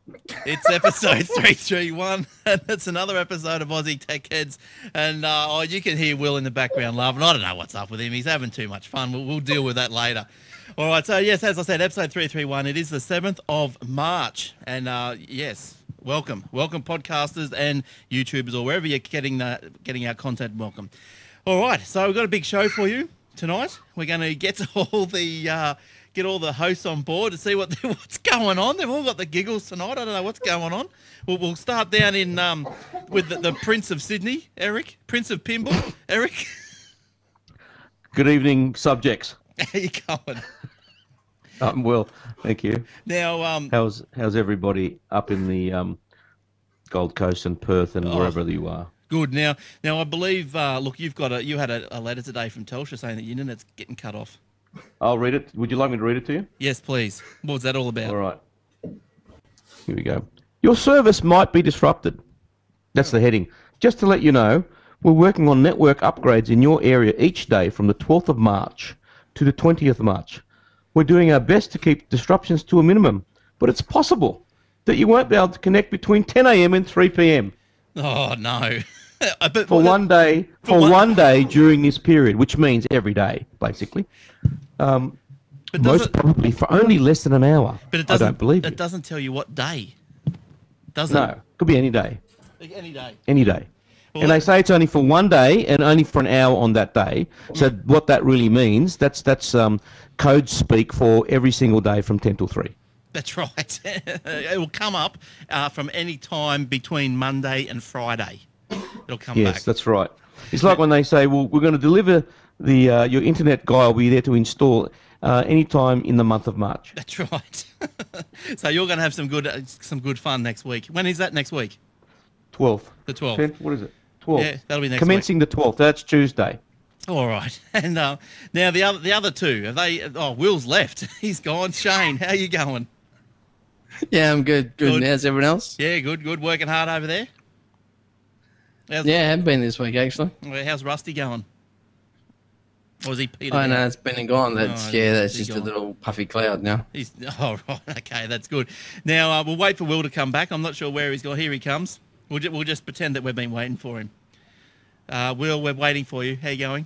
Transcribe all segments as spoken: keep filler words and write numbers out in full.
It's episode three thirty-one, and it's another episode of Aussie Tech Heads. And uh, oh, you can hear Will in the background laughing. I don't know what's up with him. He's having too much fun. We'll, we'll deal with that later. All right, so yes, as I said, episode three thirty-one. It is the seventh of March. And uh, yes, welcome. Welcome, podcasters and YouTubers, or wherever you're getting, the, getting our content, welcome. All right, so we've got a big show for you tonight. We're going to get to all the... Uh, get all the hosts on board to see what what's going on. They've all got the giggles tonight. I don't know what's going on. We'll, we'll start down in um, with the, the Prince of Sydney, Eric. Prince of Pimble, Eric. Good evening, subjects. How you going? Um, well, thank you. Now, um, how's how's everybody up in the um, Gold Coast and Perth and oh, wherever you are? Good. Now, now I believe. Uh, look, you've got a you had a, a letter today from Telstra saying that your internet's getting cut off. I'll read it. Would you like me to read it to you? Yes, please. What was that all about? All right. Here we go. Your service might be disrupted. That's the heading. Just to let you know, we're working on network upgrades in your area each day from the twelfth of March to the twentieth of March. We're doing our best to keep disruptions to a minimum, but it's possible that you won't be able to connect between ten a m and three p m Oh, no. but, for one day, for, for one... one day during this period, which means every day, basically. Um, but most it, probably for only less than an hour. But it I don't believe it. It doesn't tell you what day, does it? No, could be any day. Any day. Any day. Well, and they say it's only for one day and only for an hour on that day. So mm. what that really means, that's that's um, code speak for every single day from ten till three. That's right. It will come up uh, from any time between Monday and Friday. It'll come yes, back. Yes, that's right. It's like when they say, well, we're going to deliver the uh, your internet guy will be there to install uh, any time in the month of March. That's right. So you're going to have some good uh, some good fun next week. When is that next week? twelfth. The twelfth. tenth, what is it? twelfth. Yeah, that'll be next Commencing week. the twelfth. That's Tuesday. All right. And uh, now the other the other two, are they? Oh, Will's left. He's gone. Shane, how you going? Yeah, I'm good. Good. good. How's everyone else? Yeah, good. Good. Working hard over there. How's, yeah, I have been this week actually. How's Rusty going? Or is he Peter? Oh, no, it's been and gone. That's, oh, yeah, that's just gone. A little puffy cloud now. He's, oh, right. Okay, that's good. Now, uh, we'll wait for Will to come back. I'm not sure where he's gone. Here he comes. We'll, ju we'll just pretend that we've been waiting for him. Uh, Will, we're waiting for you. How you going?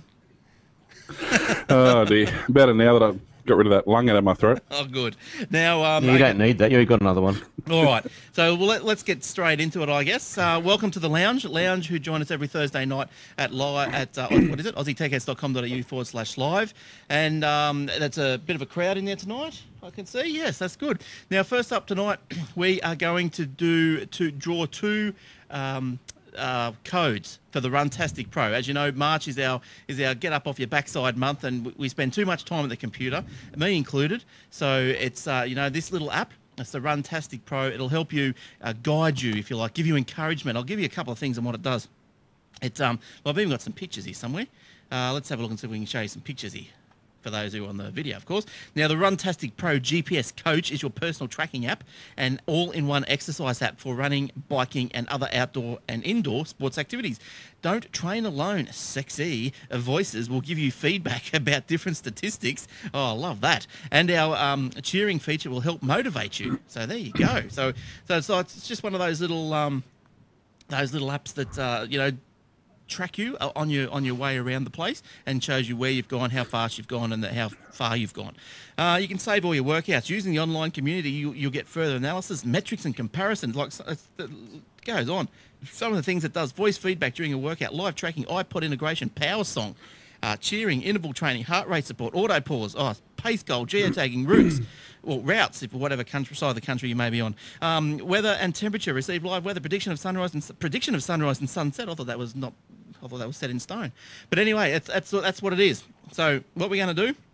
Oh, dear. Better now that I've got rid of that lung out of my throat. Oh, good. Now, um, you okay. don't need that. You've got another one. All right. So well, let, let's get straight into it, I guess. Uh, welcome to the Lounge. Lounge, who join us every Thursday night at live at uh, what is it? Aussie Tech Heads dot com dot a u forward slash live. And um, that's a bit of a crowd in there tonight, I can see. Yes, that's good. Now, first up tonight, we are going to do to draw two. Um, Uh, codes for the Runtastic Pro. As you know, March is our is our get up off your backside month, and we spend too much time at the computer, me included. So it's uh, you know, this little app. It's the Runtastic Pro. It'll help you uh, guide you, if you like, give you encouragement. I'll give you a couple of things on what it does. It's um. Well, I've even got some pictures here somewhere. Uh, let's have a look and see if we can show you some pictures here. For those who are on the video, of course. Now, the Runtastic Pro G P S Coach is your personal tracking app and all-in-one exercise app for running, biking, and other outdoor and indoor sports activities. Don't train alone. Sexy voices will give you feedback about different statistics. Oh, I love that. And our um, cheering feature will help motivate you. So there you go. So, so, so it's just one of those little, um, those little apps that uh, you know. track you on your on your way around the place and shows you where you've gone, how fast you've gone, and how far you've gone. Uh, you can save all your workouts using the online community. You, you'll get further analysis, metrics, and comparisons. Like it goes on. Some of the things it does: voice feedback during a workout, live tracking, iPod integration, power song, uh, cheering, interval training, heart rate support, auto pause, oh, pace goal, geotagging, routes. Or routes, if whatever country, side of the country you may be on. Um, weather and temperature, receive live weather, prediction of sunrise and prediction of sunrise and sunset. I thought that was not, I thought that was set in stone. But anyway, it's, that's that's what it is. So what we're going to do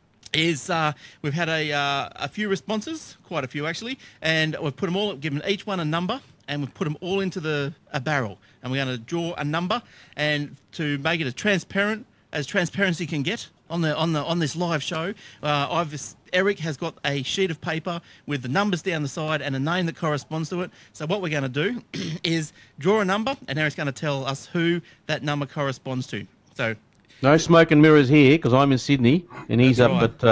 is uh, we've had a uh, a few responses, quite a few actually, and we've put them all, given each one a number, and we've put them all into the a barrel, and we're going to draw a number, and to make it as transparent as transparency can get on the on the on this live show. Uh, I've Eric has got a sheet of paper with the numbers down the side and a name that corresponds to it. So what we're going to do is draw a number, and Eric's going to tell us who that number corresponds to. So no smoke and mirrors here, because I'm in Sydney and he's up right. at uh,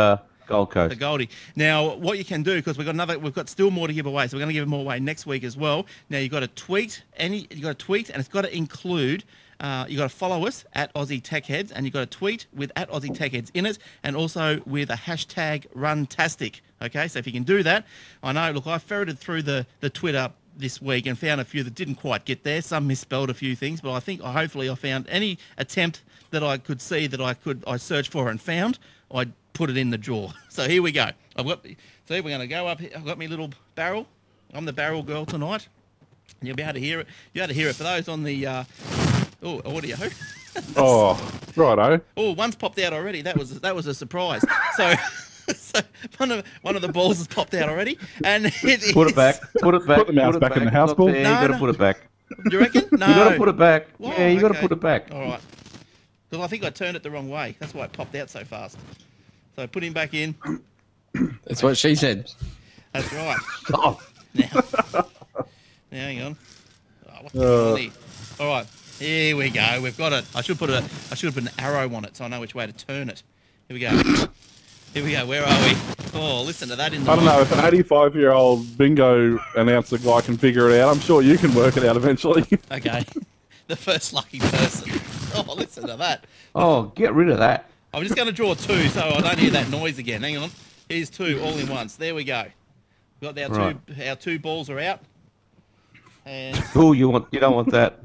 Gold Coast. The Goldie. Now, what you can do, because we've got another, we've got still more to give away, so we're going to give more away next week as well. Now, you've got to tweet any, you got to tweet, and it's got to include. Uh, you got to follow us at Aussie Tech Heads, and you've got to tweet with at Aussie Tech Heads in it, and also with a hashtag Runtastic. Okay, so if you can do that, I know. Look, I ferreted through the the Twitter this week and found a few that didn't quite get there. Some misspelled a few things, but I think hopefully I found any attempt that I could see that I could I searched for and found. I put it in the drawer. So here we go. I've got. See, we're going to go up. Here. I've got my little barrel. I'm the barrel girl tonight. You'll be able to hear it. You'll be able to hear it for those on the. Uh, Oh, audio. Oh, righto. Oh, one's popped out already. That was that was a surprise. So, so one of one of the balls has popped out already, and it Put is- it back. Put it back. Put the mouse it back in the house, Look Paul. there, No, you got to no. put it back. Do you reckon? No. You got to put it back. Whoa, yeah, you got to okay. put it back. All right. Because I think I turned it the wrong way. That's why it popped out so fast. So put him back in. That's what she said. That's right. Oh, Now, now hang on. Oh, what's going on here? All right. Here we go. We've got it. I should put a. I should have put an arrow on it so I know which way to turn it. Here we go. Here we go. Where are we? Oh, listen to that in the. I don't know if an eighty-five-year-old bingo announcer guy can figure it out. I'm sure you can work it out eventually. Okay. The first lucky person. Oh, listen to that. oh, get rid of that. I'm just going to draw two so I don't hear that noise again. Hang on. Here's two all in once. There we go. We've got our Right. two. Our two balls are out. And Oh, you want? You don't want that.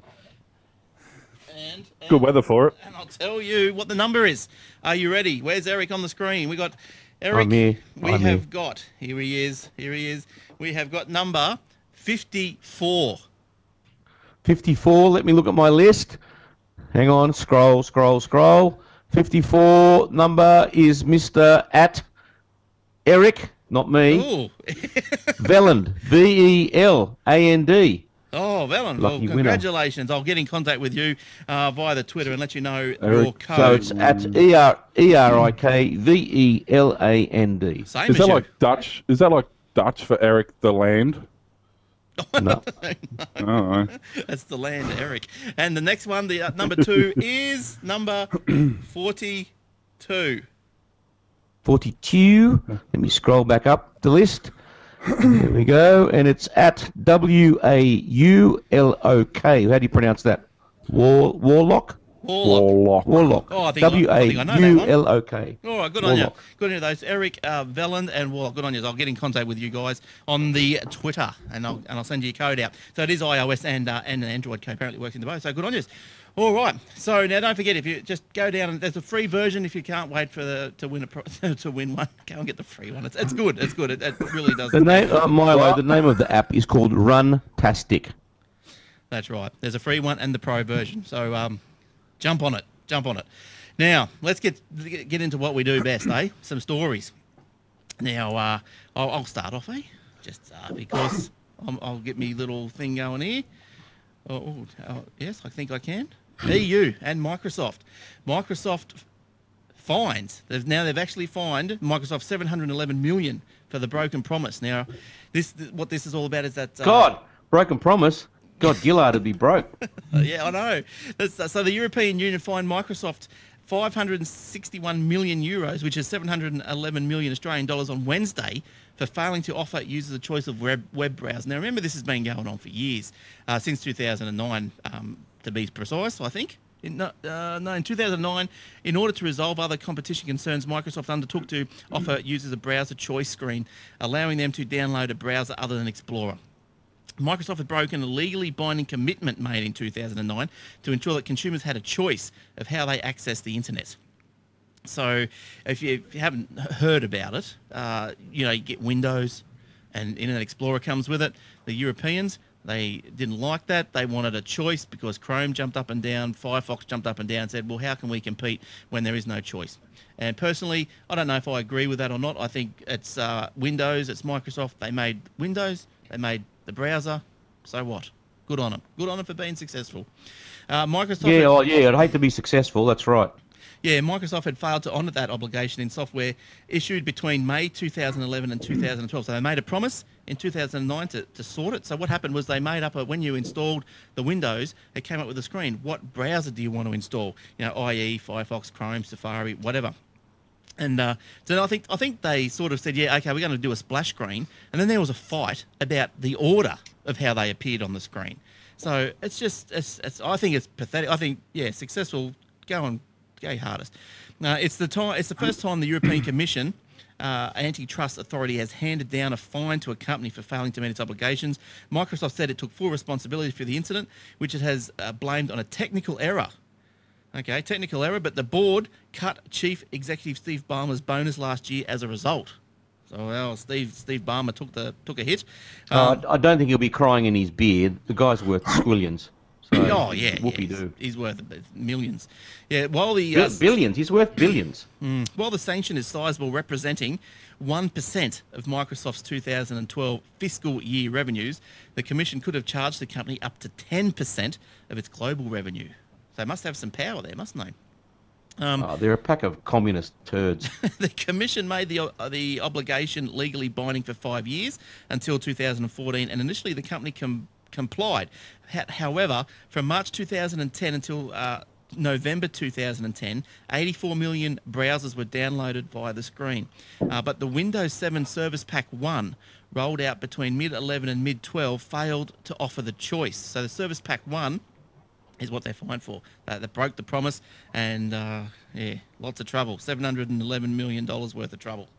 and. and Good weather for it. And I'll tell you what the number is. Are you ready? Where's Eric on the screen? We got Eric. I'm here. We I'm have here. got. Here he is. Here he is. We have got number fifty-four. fifty-four. Let me look at my list. Hang on. Scroll, scroll, scroll. fifty-four number is Mister At Eric, not me. Ooh. Veland. V E L A N D. Oh, Valen. Well, Lucky winner. congratulations. I'll get in contact with you uh, via the Twitter and let you know your Eric, code. So it's at E R E R I K V E L A N D. Same Is as that you. like Dutch? Is that like Dutch for Eric the land? No. I don't know. That's the land, Eric. And the next one, the uh, number two, is number forty-two. forty-two. Let me scroll back up the list. There we go. And it's at W A U L O K. How do you pronounce that? War, Warlock? Warlock. Warlock. Warlock. Oh, I think I- W I A think I know that one. U L O K. All right, good on you. Warlock. Good on you, those. Eric, uh, Veland, and Warlock, good on you. I'll get in contact with you guys on the Twitter, and I'll and I'll send you your code out. So it is iOS and uh, and an Android code. Apparently works in the both. So good on you. All right. So now don't forget, if you just go down and there's a free version if you can't wait for the to win a pro, to win one. Go and get the free one. It's, it's good. It's good. It, it really does. The name, uh, Milo, the name of the app is called Runtastic. That's right. There's a free one and the pro version. So um, jump on it. Jump on it. Now let's get get into what we do best, eh? Some stories. Now uh, I'll, I'll start off, eh? Just uh, because I'm, I'll get me little thing going here. Oh, oh, oh, yes, I think I can. E U and Microsoft. Microsoft fines. They've now they've actually fined Microsoft seven hundred eleven million for the broken promise. Now, this what this is all about is that uh, God, broken promise. God, Gillard would be broke. yeah, I know. That's, so the European Union fined Microsoft five hundred sixty-one million euros, which is seven hundred eleven million Australian dollars, on Wednesday for failing to offer users a choice of web, web browser. Now, remember, this has been going on for years, uh, since two thousand nine, um, to be precise, I think. In, no, uh, no, in two thousand nine, in order to resolve other competition concerns, Microsoft undertook to offer users a browser choice screen, allowing them to download a browser other than Explorer. Microsoft had broken a legally binding commitment made in two thousand nine to ensure that consumers had a choice of how they access the internet. So if you, if you haven't heard about it, uh, you know, you get Windows and Internet Explorer comes with it. The Europeans, they didn't like that. They wanted a choice because Chrome jumped up and down, Firefox jumped up and down and said, well, how can we compete when there is no choice? And personally, I don't know if I agree with that or not. I think it's uh, Windows, it's Microsoft. They made Windows, they made the browser. So what? Good on them. Good on them for being successful. Uh, Microsoft. Yeah, had- oh, yeah, I'd hate to be successful. That's right. yeah, Microsoft had failed to honour that obligation in software issued between May two thousand eleven and two thousand twelve. So they made a promise in two thousand nine to, to sort it. So what happened was they made up a, when you installed the Windows, it came up with a screen. What browser do you want to install? You know, that is. Firefox, Chrome, Safari, whatever. And uh, so I think I think they sort of said, yeah, okay, we're going to do a splash screen, and then there was a fight about the order of how they appeared on the screen. So it's just, it's, it's I think it's pathetic. I think, yeah, successful, go on, go hardest. Uh, it's the time. It's the first time the European Commission, uh, antitrust authority, has handed down a fine to a company for failing to meet its obligations. Microsoft said it took full responsibility for the incident, which it has uh, blamed on a technical error. Okay, technical error, but the board cut Chief Executive Steve Ballmer's bonus last year as a result. So, well, Steve Steve Ballmer took the took a hit. Um, uh, I don't think he'll be crying in his beard. The guy's worth squillions. So oh yeah, whoopie yeah, do. he's, he's worth millions. Yeah, while the Bill- uh, billions. He's worth billions. Mm, while the sanction is sizable, representing one percent of Microsoft's two thousand twelve fiscal year revenues, the Commission could have charged the company up to ten percent of its global revenue. They must have some power there, mustn't they? Um, Oh, they're a pack of communist turds. the Commission made the uh, the obligation legally binding for five years until two thousand fourteen, and initially the company com- complied. H- however, from March two thousand ten until uh, November two thousand ten, eighty-four million browsers were downloaded via the screen. Uh, but the Windows seven Service Pack one, rolled out between mid eleven and mid twelve, failed to offer the choice. So the Service Pack one is what they're fined for. Uh, they broke the promise, and uh, yeah, lots of trouble. seven hundred eleven million dollars worth of trouble.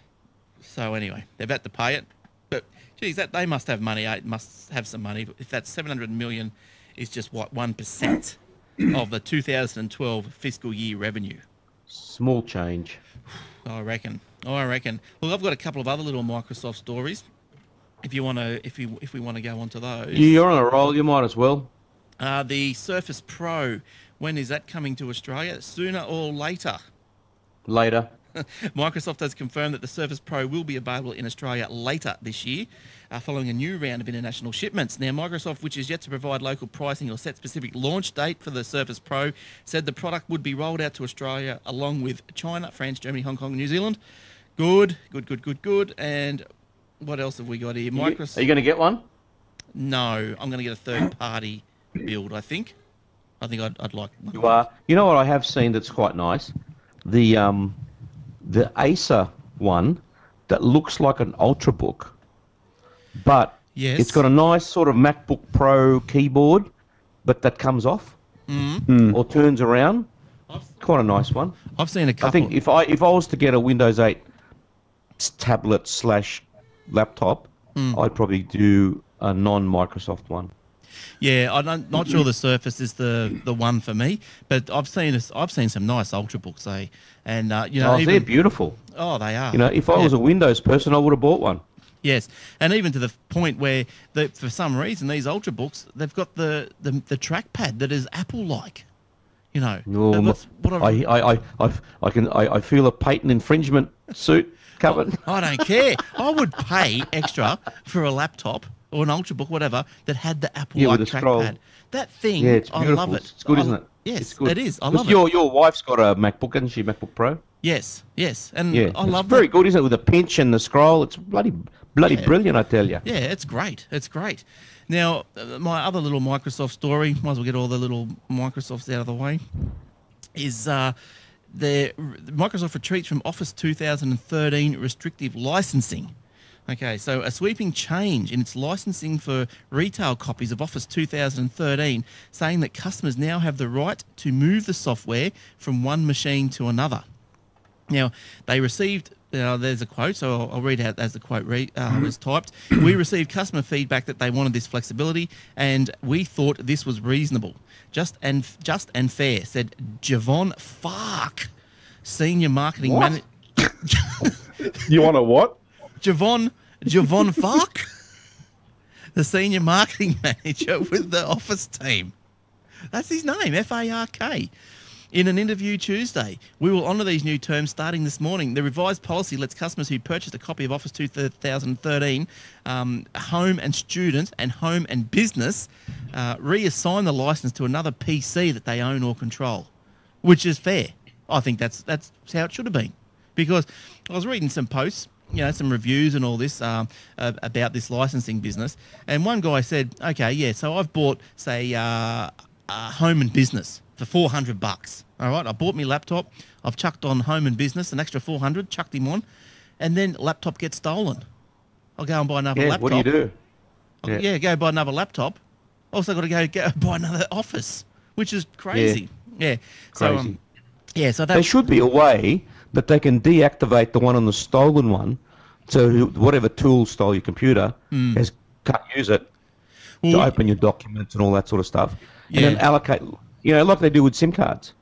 So anyway, they're about to pay it. But geez, that they must have money. eh? Must have some money. If that seven hundred million dollars is just what one percent of the two thousand twelve fiscal year revenue. Small change. I reckon. Oh, I reckon. Look, I've got a couple of other little Microsoft stories. If you want to, if you if we want to go on to those. You're on a roll. You might as well. Uh, the Surface Pro, when is that coming to Australia? Sooner or later? Later. Microsoft has confirmed that the Surface Pro will be available in Australia later this year, uh, following a new round of international shipments. Now, Microsoft, which is yet to provide local pricing or set specific launch date for the Surface Pro, said the product would be rolled out to Australia along with China, France, Germany, Hong Kong, and New Zealand. Good, good, good, good, good. And what else have we got here? Microsoft. Are you going to get one? No, I'm going to get a third-party build, I think. I think I'd, I'd like one. You are. You know what I have seen that's quite nice? The um, the Acer one that looks like an Ultrabook, but Yes. it's got a nice sort of MacBook Pro keyboard, but that comes off Mm-hmm. or turns around. Quite a nice one. I've seen a couple. I think if I if I was to get a Windows eight tablet slash laptop, I'd probably do a non-Microsoft one. Yeah, I'm not- not sure the Surface is the, the one for me, but I've seen this, I've seen some nice Ultrabooks, eh? And uh, you know, Oh, even, they're beautiful. oh, they are. You know, if I Yeah. was a Windows person, I would have bought one. Yes, and even to the point where, the, for some reason, these Ultrabooks, they've got the, the, the trackpad that is Apple-like. You know, Oh, that's what I, I, I, I, I, I can, I, I feel a patent infringement suit covered. I don't care. I would pay extra for a laptop or an Ultrabook, whatever, that had the Apple-like Yeah, with a scroll. trackpad. That thing, Yeah, it's I beautiful. love it. It's good, I- isn't it? Yes, it's good. it is. I 'Cause love your, it. Your wife's got a MacBook, hasn't she? MacBook Pro. Yes, yes, and Yeah, I it's love very that. good, isn't it? With the pinch and the scroll, it's bloody, bloody Yeah. brilliant, I tell you. Yeah, it's great. It's great. Now, uh, my other little Microsoft story, might as well get all the little Microsofts out of the way, is uh, the Microsoft retreats from Office two thousand thirteen restrictive licensing. Okay, so a sweeping change in its licensing for retail copies of Office two thousand thirteen, saying that customers now have the right to move the software from one machine to another. Now, they received, uh, there's a quote, so I'll, I'll read out as the quote re- uh, was typed. We received customer feedback that they wanted this flexibility, and we thought this was reasonable. Just and just and fair, said Javon Fark, senior marketing What? manager. You want a what? Javon, Javon Fark, the senior marketing manager with the Office team. That's his name, F A R K. In an interview Tuesday, we will honour these new terms starting this morning. The revised policy lets customers who purchased a copy of Office two thousand thirteen, um, home and student, and home and business, uh, reassign the license to another P C that they own or control, which is fair. I think that's that's how it should have been, because I was reading some posts, you know, some reviews and all this um, uh, about this licensing business, and one guy said, "Okay, yeah, so I've bought, say, uh, uh, home and business." for four hundred bucks. All right, I bought me laptop. I've chucked on home and business an extra four hundred, chucked him on, and then laptop gets stolen. I'll go and buy another Yeah, laptop. what do you do? I'll- Yeah. yeah, go buy another laptop. Also got to go get, buy another Office, which is crazy. Yeah, so Crazy. um, yeah, so that There should be a way that they can deactivate the one on the stolen one, so who- whatever tool stole your computer has can't use it to Well, open your documents and all that sort of stuff, Yeah. and then allocate, you know, like they do with SIM cards.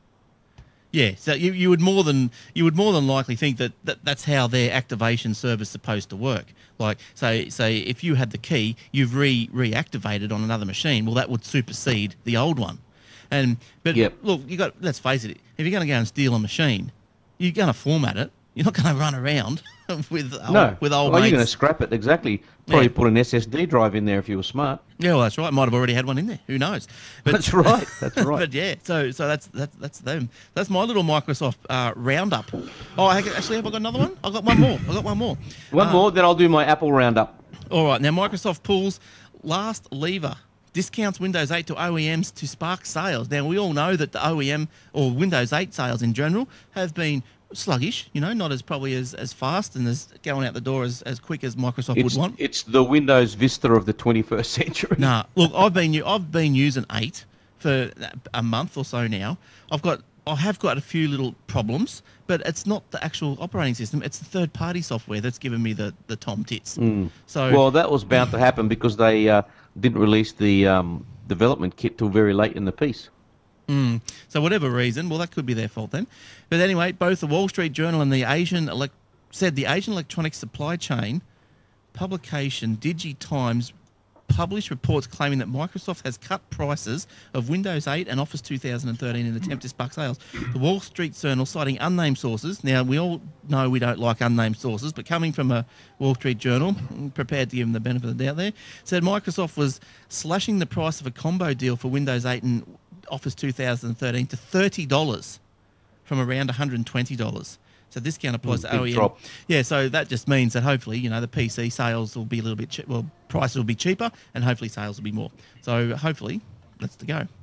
Yeah, so you, you would more than you would more than likely think that, that that's how their activation service is supposed to work. Like, say, say if you had the key, you've re reactivated on another machine. Well, that would supersede the old one. And but Yep. look, you got let's face it. If you're going to go and steal a machine, you're going to format it. You're not going to run around with old, No, with old well, mates. you're going to scrap it exactly. Probably Yeah. put an S S D drive in there if you were smart. Yeah, well, that's right. Might have already had one in there. Who knows? But, That's right. That's right. but yeah, so so that's that's that's them. That's my little Microsoft uh, roundup. Oh, I, actually, have I got another one? I've got one more. I've got one more. One Uh, more, then I'll do my Apple roundup. All right, now Microsoft pulls last lever. Discounts Windows eight to O E Ms to spark sales. Now, we all know that the O E M or Windows eight sales in general have been sluggish, you know, not as probably as, as fast and as going out the door as, as quick as Microsoft It's, would want. it's the Windows Vista of the twenty-first century. Nah, look, I've been u- I've been using eight for a month or so now. I've got I have got a few little problems, but it's not the actual operating system. It's the third-party software that's given me the the tom tits. So Well, that was bound to happen because they uh, didn't release the um, development kit till very late in the piece. Mm. So whatever reason, well, that could be their fault then. But anyway, both the Wall Street Journal and the Asian elec said the Asian Electronics Supply Chain publication DigiTimes published reports claiming that Microsoft has cut prices of Windows eight and Office two thousand thirteen in an attempt to spark sales. The Wall Street Journal, citing unnamed sources. Now, we all know we don't like unnamed sources, but coming from a Wall Street Journal, prepared to give them the benefit of the doubt there, said Microsoft was slashing the price of a combo deal for Windows eight and Office two thousand thirteen to thirty dollars from around one hundred twenty dollars. So this discount applies Mm, to big O E M. drop. Yeah, so that just means that hopefully, you know, the P C sales will be a little bit, che- well, prices will be cheaper and hopefully sales will be more. So hopefully, that's the go.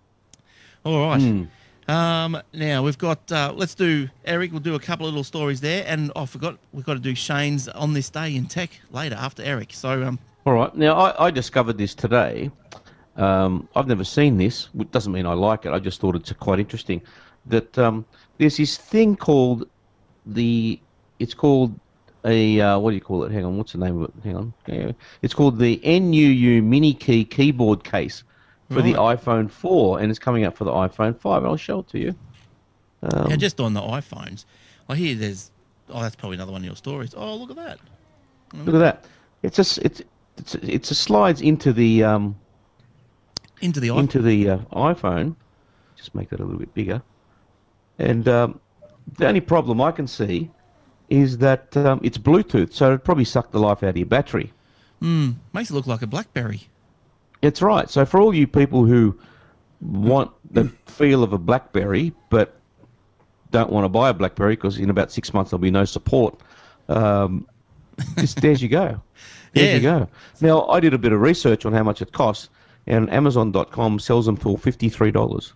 All right. Hmm. Um, now we've got, uh, let's do, Eric, we'll do a couple of little stories there. And I forgot, we've got to do Shane's On This Day in Tech later after Eric. So, um, All right. Now, I, I discovered this today. Um, I've never seen this, which doesn't mean I like it. I just thought it's quite interesting. That um, there's this thing called the, it's called a, uh, what do you call it? Hang on, what's the name of it? Hang on. Yeah. It's called the N U U Mini Key Keyboard Case for the iPhone four, and it's coming out for the iPhone five. I'll show it to you. Um, yeah, just on the iPhones, I hear there's, oh, that's probably another one of your stories. Oh, look at that. Look at that. It's a, s- it's, it's, a- it's a slides into the, um, Into the iPhone. into the uh, iPhone. Just make that a little bit bigger. And um, the only problem I can see is that um, it's Bluetooth, so it'd probably suck the life out of your battery. Mm, makes it look like a BlackBerry. It's right. So for all you people who want the feel of a BlackBerry but don't want to buy a BlackBerry because in about six months there'll be no support, um, just there you go. There Yeah. you go. Now, I did a bit of research on how much it costs, and Amazon dot com sells them for fifty-three dollars.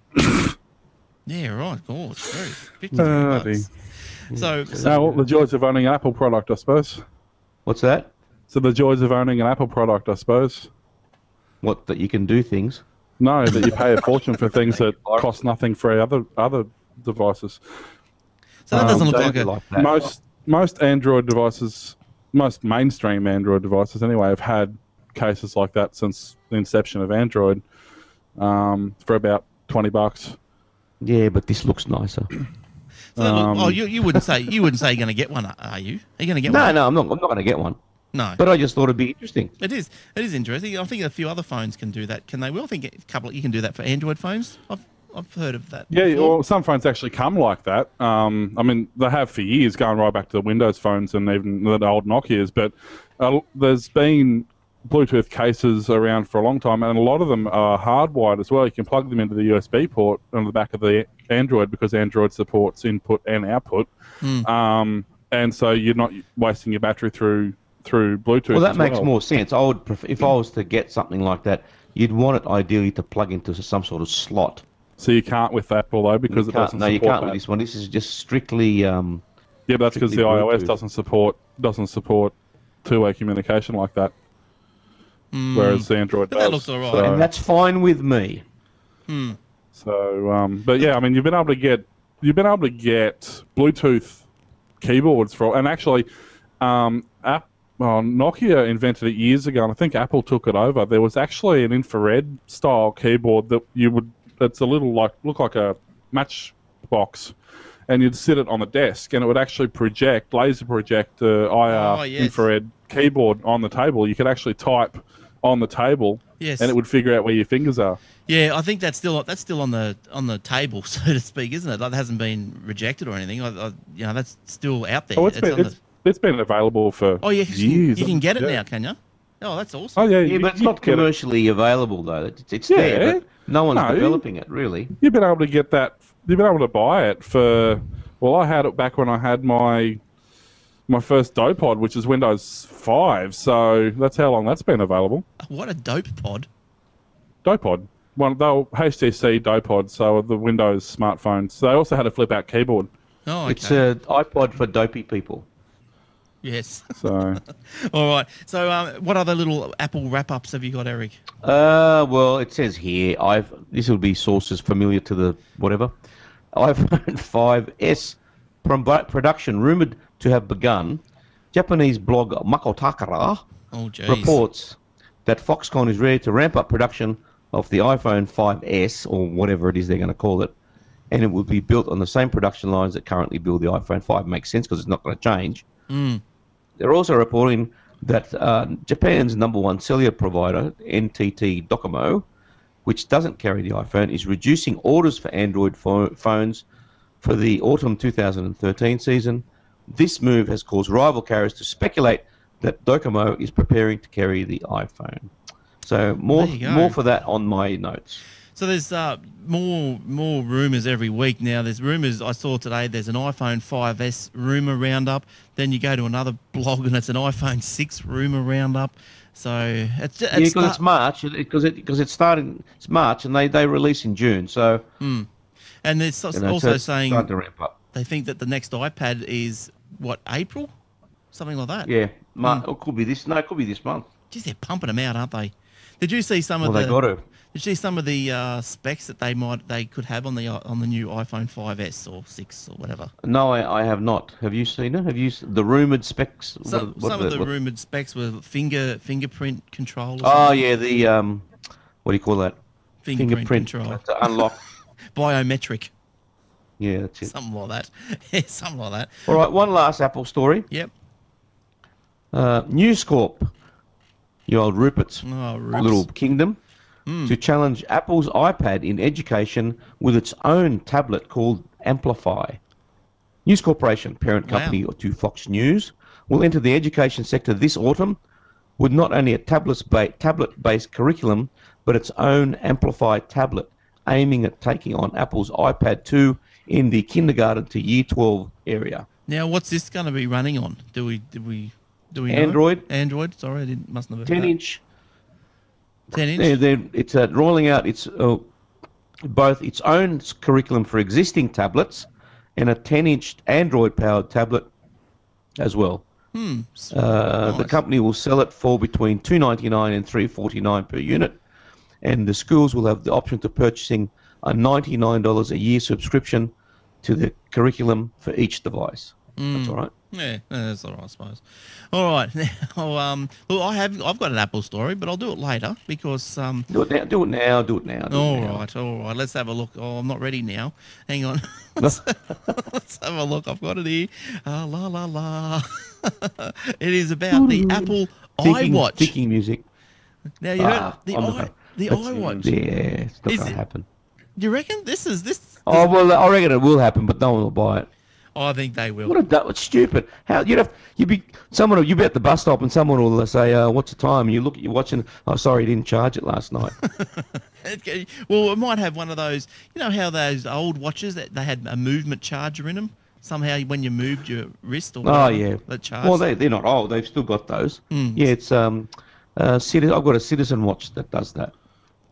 Yeah, right. God, fifty-three Oh, bucks. So, so Now, what the joys of owning an Apple product, I suppose. What's that? So the joys of owning an Apple product, I suppose. What, that you can do things? No, that you pay a fortune for things that cost nothing for other other devices. so that doesn't Um, look Don't like be a. like that. Most most Android devices, most mainstream Android devices anyway, have had cases like that since the inception of Android, um, for about twenty bucks. Yeah, but this looks nicer. So that look- um, oh, you, you wouldn't say you wouldn't say you're going to get one, are you? Are you going to get No, one? no, I'm not. I'm not going to get one. No. But I just thought it'd be interesting. It is. It is interesting. I think a few other phones can do that. Can they? Well, I think a couple. You can do that for Android phones. I've I've heard of that. Yeah, before. well, some phones actually come like that. Um, I mean, they have for years, going right back to the Windows phones and even the old Nokias. But uh, there's been Bluetooth cases around for a long time, and a lot of them are hardwired as well. You can plug them into the U S B port on the back of the Android because Android supports input and output. Hmm. Um, and so you're not wasting your battery through through Bluetooth. Well, that as makes well. more sense. I would, pref- if I was to get something like that, you'd want it ideally to plug into some sort of slot. So you can't with Apple though because You it can't, doesn't no, support you can't that. with this one. This is just strictly. Um, Yeah, but that's because the strictly iOS Bluetooth. doesn't support doesn't support two-way communication like that, whereas the Android But does. that looks all right. So, and that's fine with me. so um, but yeah, I mean, you've been able to get you've been able to get Bluetooth keyboards for, and actually, um, app, well, Nokia invented it years ago, and I think Apple took it over. There was actually an infrared style keyboard that you would. It's a little like look like a matchbox. And you'd sit it on the desk, and it would actually project, laser project uh, I R Oh, yes. infrared keyboard on the table. You could actually type on the table, Yes. and it would figure out where your fingers are. Yeah, I think that's still that's still on the on the table, so to speak, isn't it? Like, that hasn't been rejected or anything. I, I, you know, that's still out there. Oh, it's been on it's, it's been available for the, oh yeah, 'cause you, years. you can get it Yeah. now, can you? Oh, that's awesome. Oh yeah, Yeah, you, but it's you not can get it. commercially available though. It's, it's Yeah. there, but no one's No. developing it really. You've been able to get that. You've been able to buy it for. Well, I had it back when I had my my first Dopod, which is Windows five. So that's how long that's been available. What a dope pod. Dopod. One, they were H T C Dopod, so the Windows smartphones. They also had a flip-out keyboard. Oh, okay. It's an iPod for dopey people. Yes. So All right. So, um, what other little Apple wrap-ups have you got, Eric? Uh, well, it says here, I've this will be sources familiar to the whatever. iPhone five S prom- production rumored to have begun. Japanese blog Makotakara Oh, jeez. reports that Foxconn is ready to ramp up production of the iPhone five S, or whatever it is they're going to call it, and it will be built on the same production lines that currently build the iPhone five. Makes sense because it's not going to change. They're also reporting that uh, Japan's number one cellular provider, N T T Docomo, which doesn't carry the iPhone, is reducing orders for Android pho- phones for the autumn two thousand thirteen season. This move has caused rival carriers to speculate that Docomo is preparing to carry the iPhone. So more There you go. more for that on my notes. So there's uh, more more rumors every week now. There's rumors I saw today. There's an iPhone five S rumor roundup. Then you go to another blog and it's an iPhone six rumor roundup. So it's just, Yeah, because it's March, because it because it's starting. It's March, and they, they release in June. So and there's you know, also so it's saying starting to ramp up. they think that the next iPad is what, April, something like that. Yeah, Mar- it could be this. No, it could be this month. Geez, they're pumping them out, aren't they? Did you see some Well, of they the? got to. Did you see some of the uh, specs that they might they could have on the uh, on the new iPhone five S or six or whatever? No, I, I have not. Have you seen it? Have you s- the rumored specs? Some, What- what some are of the what- rumored specs were finger fingerprint control. Or Oh something. yeah, the um, what do you call that? fingerprint, control, to unlock. biometric, Yeah, that's it. something like that. Yeah, something like that. All right, one last Apple story. Yep. Uh, News Corp, your old Rupert's Oh, Roops. little kingdom, to challenge Apple's iPad in education with its own tablet called Amplify. News Corporation, parent Wow. company to Fox News, will enter the education sector this autumn with not only a tablet-based, tablet-based curriculum, but its own Amplify tablet, aiming at taking on Apple's iPad two in the kindergarten to year twelve area. Now, what's this going to be running on? Do we do we do we know? Android. Android. Sorry, I didn't mustn't have. ten inch. Ten inch. They're, they're, it's uh, rolling out its uh, both its own s- curriculum for existing tablets and a ten inch Android-powered tablet as well. Hmm. Uh, The Nice. company will sell it for between two ninety-nine and three forty-nine per unit, and the schools will have the option to purchasing a ninety-nine dollars a year subscription to the curriculum for each device. That's all right. Yeah, that's all right, I suppose. All right, now, um, look, I have, I've got an Apple story, but I'll do it later because, um, Do it now. Do it now. Do it now. Do all it now. right, all right, let's have a look. Oh, I'm not ready now. Hang on. let's, let's have a look. I've got it here. Uh, la la la. It is about the Apple Thinking, iWatch. thinking music. Now you heard Ah, the I'm i not- the that's- iWatch. Yeah, it's not Is going to it- happen. Do you reckon this is this? Oh well, I reckon it will happen, but no one will buy it. I think they will. What a that was stupid. How you'd have you be someone you be at the bus stop and someone will say, uh, "What's the time?" And you look at you watching. Oh, sorry, you didn't charge it last night. Okay, well, it might have one of those. You know how those old watches that they had a movement charger in them. Somehow, when you moved your wrist or Oh whatever, yeah. that charged. Well, they they're not old. They've still got those. Mm. Yeah, it's um, uh, Citi- I've got a Citizen watch that does that.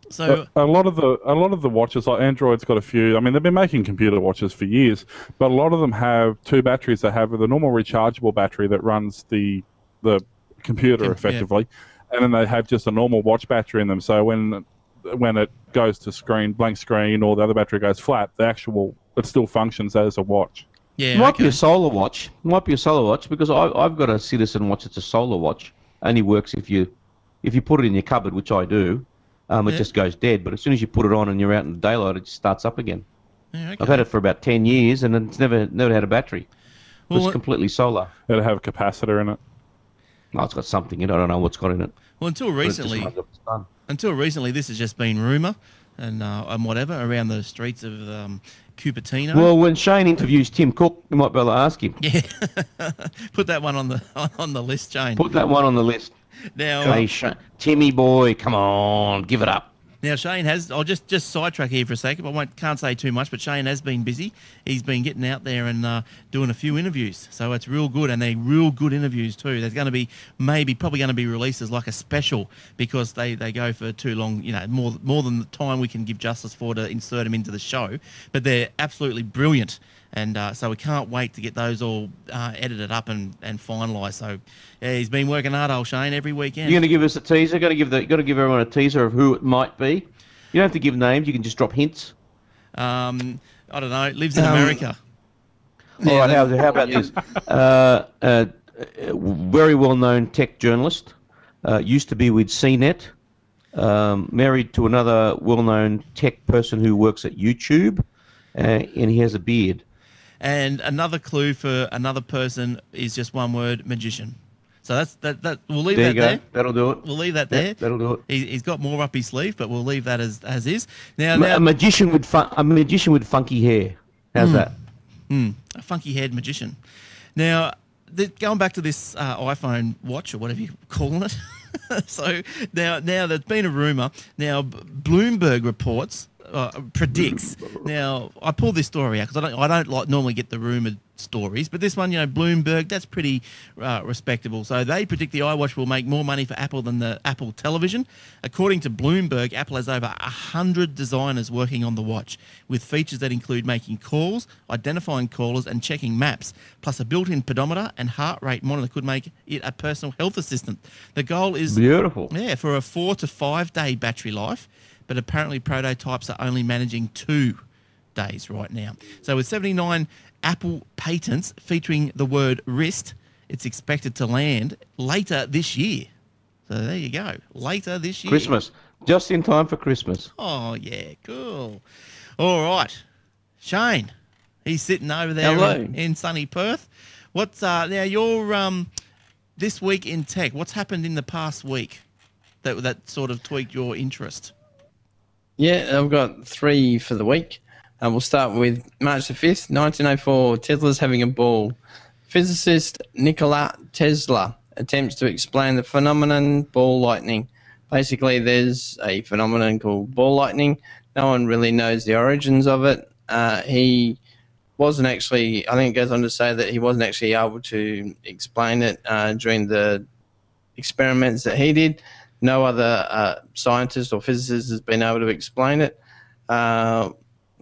So a, a lot of the a lot of the watches, like Android's got a few. I mean, they've been making computer watches for years, but a lot of them have two batteries. They have the normal rechargeable battery that runs the the computer Yeah. effectively, and then they have just a normal watch battery in them. So when when it goes to screen blank screen or the other battery goes flat, the actual it still functions as a watch. yeah, It might okay. be a solar watch. It might be a solar watch because I, I've got a Citizen watch. It's a solar watch. Only works if you if you put it in your cupboard, which I do. Um, it Yeah. just goes dead. But as soon as you put it on and you're out in the daylight, it just starts up again. Yeah, okay. I've had it for about ten years and it's never never had a battery. Well, it's it- completely solar. It'll have a capacitor in it. Oh, it's got something in it. I don't know what's got in it. well, until but it just recently, runs off the sun. until recently, this has just been rumour and uh, and whatever around the streets of um, Cupertino. Well, when Shane interviews Tim Cook, you might be able to ask him. yeah, put that one on the on the list, Jane. Put that one on the list. Now, Hey, Sh- Timmy boy, come on, give it up. Now Shane has. I'll just just sidetrack here for a second. I won't can't say too much, but Shane has been busy. He's been getting out there and uh, doing a few interviews, so it's real good, and they're real good interviews too. There's going to be maybe probably going to be released as like a special because they, they go for too long. You know, more more than the time we can give justice for to insert them into the show. But they're absolutely brilliant. And uh, so we can't wait to get those all uh, edited up and, and finalised. So yeah, he's been working hard, old Shane, every weekend. You're going to give us a teaser. Got to give the. Got to give everyone a teaser of who it might be. You don't have to give names. You can just drop hints. Um, I don't know. Lives in Um, America. All right. How, how about this? Uh, uh, very well-known tech journalist. Uh, used to be with C net. Um, married to another well-known tech person who works at YouTube, uh, and he has a beard. And another clue for another person is just one word: magician. So that's that. That we'll leave There that you go. there. That'll do it. We'll leave that Yeah, there. that'll do it. He, he's got more up his sleeve, but we'll leave that as as is. Now, Ma- now A magician with fun- a magician with funky hair. How's that? Hmm, a funky-haired magician. Now, th- going back to this uh, iPhone watch or whatever you're calling it. so now, now there's been a rumor. Now, B- Bloomberg reports, uh, predicts. Now, I pulled this story out because I don't, I don't like normally get the rumored stories, but this one, you know, Bloomberg, that's pretty uh, respectable. So they predict the iWatch will make more money for Apple than the Apple television. According to Bloomberg, Apple has over one hundred designers working on the watch, with features that include making calls, identifying callers, and checking maps, plus a built-in pedometer and heart rate monitor could make it a personal health assistant. The goal is Beautiful. yeah, for a four to five day battery life, but apparently prototypes are only managing two days right now. So with seventy-nine Apple patents featuring the word wrist, it's expected to land later this year. So there you go, later this year. Christmas. Just in time for Christmas. Oh yeah, cool. All right, Shane, he's sitting over there Hello. in, in sunny Perth. What's uh now your um this week in tech? What's happened in the past week that that sort of tweaked your interest? Yeah, I've got three for the week. Uh, we'll start with March the fifth, nineteen oh four. Tesla's having a ball. Physicist Nikola Tesla attempts to explain the phenomenon ball lightning. Basically, there's a phenomenon called ball lightning. No one really knows the origins of it. Uh, he wasn't actually, I think it goes on to say that he wasn't actually able to explain it uh, during the experiments that he did. No other uh, scientist or physicist has been able to explain it. Uh,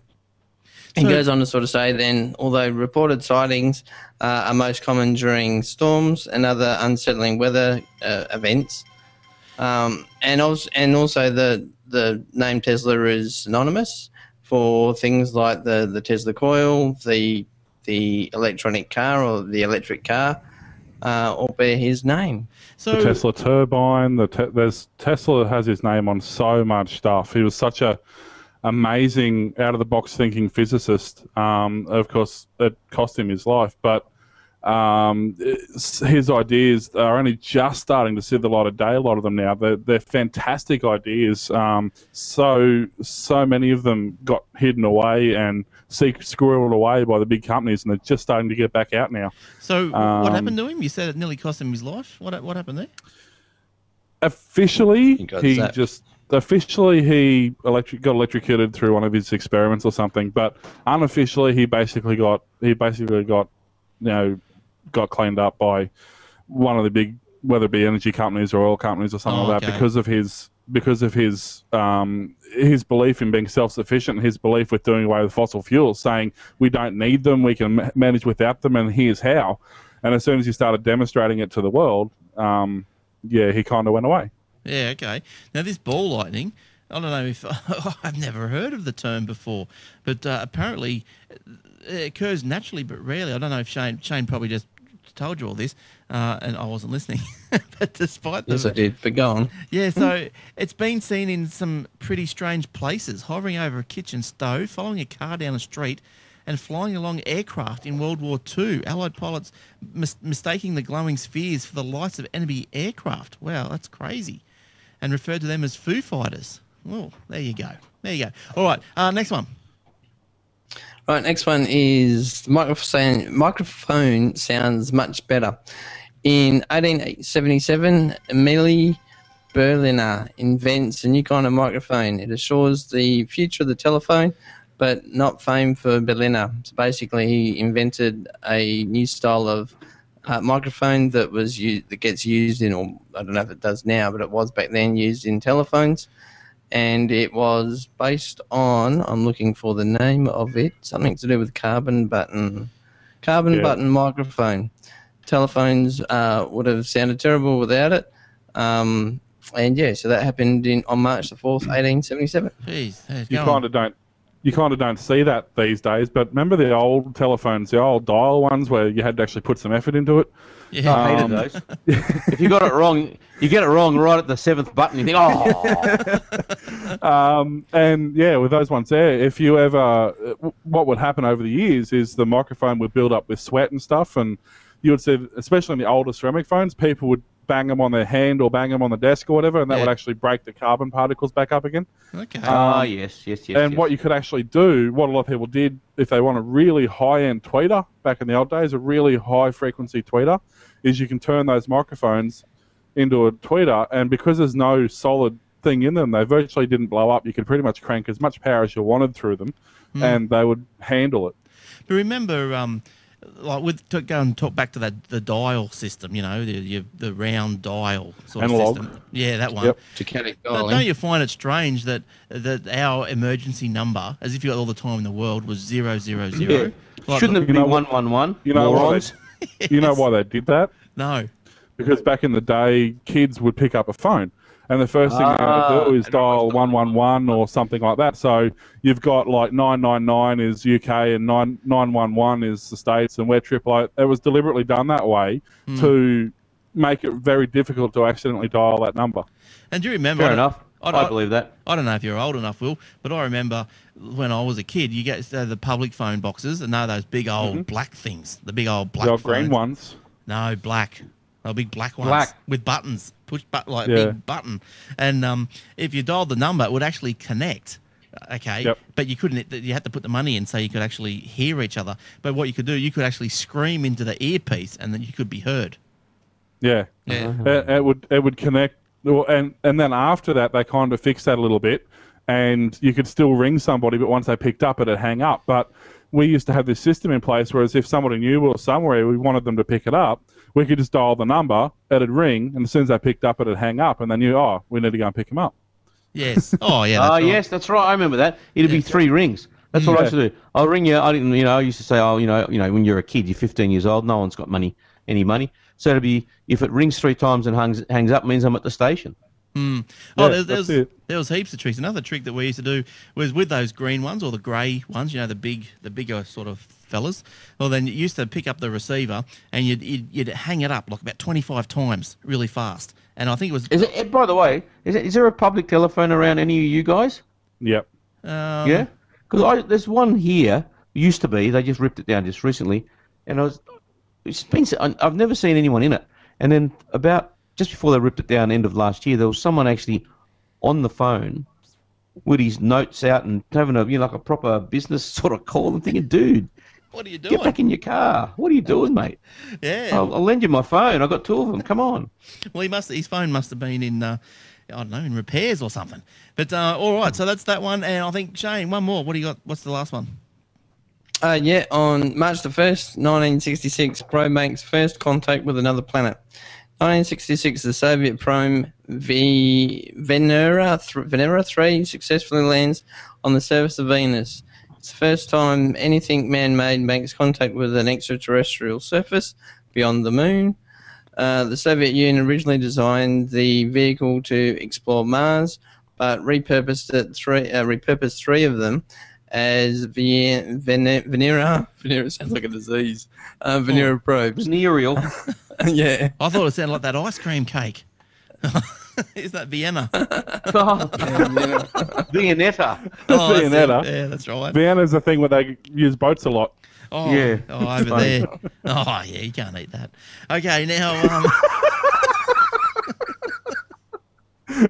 he So- goes on to sort of say then, although reported sightings uh, are most common during storms and other unsettling weather uh, events, um, and also and also the the name Tesla is synonymous for things like the, the Tesla coil, the the electronic car or the electric car, uh, all bear his name. So The Tesla turbine. The te- there's Tesla has his name on so much stuff. He was such a amazing, out of the box thinking physicist. Um, of course, it cost him his life, but um, it's- his ideas are only just starting to see the light of day. A lot of them now. They're, they're fantastic ideas. Um, so so many of them got hidden away and seek squirreled away by the big companies, and they're just starting to get back out now. so what um, happened to him? You said it nearly cost him his life. What what happened there? Officially, He got he zapped. just officially he electric got electrocuted through one of his experiments or something. But unofficially, he basically got he basically got you know got cleaned up by one of the big, whether it be energy companies or oil companies or something Oh, like that, okay. because of his because of his um, his belief in being self-sufficient, his belief with doing away with fossil fuels, saying we don't need them, we can ma- manage without them, and here's how. And as soon as he started demonstrating it to the world, um, yeah, he kind of went away. Yeah, okay. Now, this ball lightning, I don't know if I've never heard of the term before, but uh, apparently it occurs naturally but rarely. I don't know if Shane Shane probably just told you all this, uh, and I wasn't listening. But despite the, Yes, I did, but go on. yeah, so it's been seen in some pretty strange places, hovering over a kitchen stove, following a car down a street, and flying along aircraft in World War Two. Allied pilots mis- mistaking the glowing spheres for the lights of enemy aircraft. Wow, that's crazy. And referred to them as Foo Fighters. Oh, there you go. There you go. All right, uh, next one. Right, next one is the microphone, microphone sounds much better. In eighteen seventy-seven, Emily Berliner invents a new kind of microphone. It assures the future of the telephone, but not fame for Berliner. So basically, he invented a new style of uh, microphone that was used, that gets used in, or I don't know if it does now, but it was back then used in telephones. And it was based on, I'm looking for the name of it, something to do with carbon button, carbon Yeah. button microphone. Telephones uh, would have sounded terrible without it. Um, and yeah, so that happened in on March the fourth, eighteen seventy-seven. Jeez, hey, You go kind on. of don't. You kind of don't see that these days, but remember the old telephones, the old dial ones, where you had to actually put some effort into it. Yeah. I hated Um, those. If you got it wrong, you get it wrong right at the seventh button. You think, oh, Um, and yeah, with those ones there, if you ever, uh, w- what would happen over the years is the microphone would build up with sweat and stuff, and you would see, especially in the older ceramic phones, people would bang them on their hand or bang them on the desk or whatever, and that Yeah. would actually break the carbon particles back up again. Okay. ah, yes, yes, yes. and yes. what you could actually do, what a lot of people did, if they want a really high-end tweeter, back in the old days, a really high-frequency tweeter, is you can turn those microphones into a tweeter, and because there's no solid thing in them, they virtually didn't blow up. You could pretty much crank as much power as you wanted through them, and they would handle it. But remember, um, like with to go and talk back to that the dial system, you know, the you, the round dial sort Analog. of system. Yeah, that one. Yep. Tacanic Don't, dialing. don't you find it strange that that our emergency number, as if you got all the time in the world, was zero zero Yeah. zero? Like, Shouldn't it You be know one one one? You know why Morons. they, you know why they did that? No. Because back in the day, kids would pick up a phone, and the first thing they're Ah, going to do is and dial one one one or something like that. So you've got like nine nine nine is U K and nine nine one one is the States, and we're triple O. It was deliberately done that way to make it very difficult to accidentally dial that number. And do you remember? Fair I don't- enough. I, I, don't- believe that. I don't know if you're old enough, Will, but I remember when I was a kid, you get uh, the public phone boxes, and they're those big old black things, the big old black The old green phones. ones. No, black. Oh, big black ones Black. with buttons, push but like Yeah. big button, and um, if you dialed the number, it would actually connect. Okay, Yep. but you couldn't. You had to put the money in so you could actually hear each other. But what you could do, you could actually scream into the earpiece, and then you could be heard. Yeah. Yeah. It, it would it would connect, well, and and then after that they kind of fixed that a little bit, and you could still ring somebody, but once they picked up, it'd hang up. But we used to have this system in place, whereas if somebody knew we were somewhere, we wanted them to pick it up, we could just dial the number, it'd ring, and as soon as they picked up, it'd hang up, and they knew, oh, we need to go and pick them up. Yes. Oh yeah. That's Ah, right. yes, that's right. I remember that. It'd be three rings. That's what I used to do. I'll ring you. I didn't, you know, I used to say, oh, you know, you know, when you're a kid, you're fifteen years old, no one's got money, any money. So it'd be, if it rings three times and hangs, hangs up, means I'm at the station. Oh, Yeah, there, there was that's it. there was heaps of tricks. Another trick that we used to do was with those green ones or the grey ones. You know, the big, the bigger sort of fellas. Well, then you used to pick up the receiver and you'd you'd, you'd hang it up like about twenty-five times really fast. And I think it was Is it? eh, By the way, is it, is there a public telephone around any of you guys? Yep. um, Yeah, because there's one here. Used to be. They just ripped it down just recently, and I was. It's been. I- I've never seen anyone in it. And then about just before they ripped it down, end of last year, there was someone actually on the phone with his notes out and having a you know like a proper business sort of call. I'm thinking, dude, What are you doing? get back in your car. What are you doing, mate? Yeah. I'll, I'll lend you my phone. I've got two of them. Come on. Well, he must. His phone must have been in. Uh, I don't know, in repairs or something. But uh, all right, so that's that one. And I think Shane, one more. What do you got? What's the last one? Uh, yeah, on March the first, nineteen sixty-six, Pro makes first contact with another planet. nineteen sixty-six, the Soviet probe v- Venera, th- Venera three successfully lands on the surface of Venus. It's the first time anything man-made makes contact with an extraterrestrial surface beyond the moon. Uh, the Soviet Union originally designed the vehicle to explore Mars, but repurposed it three, uh, repurposed three of them as Ven- Ven- Venera. Venera sounds like a disease. Uh, Venera probes. Venereal. Yeah. I thought it sounded like that ice cream cake. Is that Vienna? Oh, Viennetta. Oh, that's it. Viennetta. Yeah, that's right. Vienna's a thing where they use boats a lot. Oh, Yeah. Oh, over there. Oh, yeah, you can't eat that. Okay, now. Um...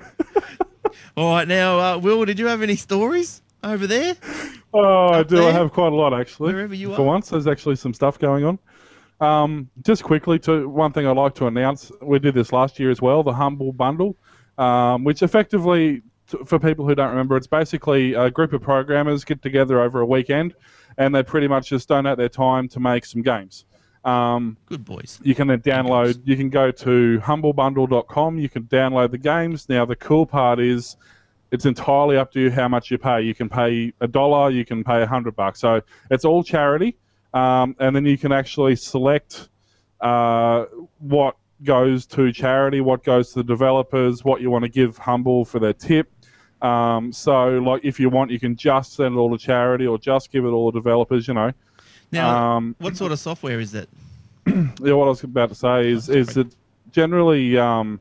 All right, now, uh, Will, did you have any stories over there? Oh, I Up do. I there? have quite a lot, actually. Wherever you For are. once, there's actually some stuff going on. Um, just quickly, to one thing I'd like to announce, we did this last year as well, the Humble Bundle, um, which effectively, t- for people who don't remember, it's basically a group of programmers get together over a weekend, and they pretty much just donate their time to make some games. Um, Good boys. you can then download, you can go to humble bundle dot com, you can download the games. Now, the cool part is it's entirely up to you how much you pay. You can pay a dollar, you can pay a hundred bucks. So it's all charity. Um, and then you can actually select uh, what goes to charity, what goes to the developers, what you want to give Humble for their tip. Um, so, like, if you want, you can just send it all to charity or just give it all to developers, you know. Now, Um, what sort of software is that? Yeah, what I was about to say is, is that generally, um,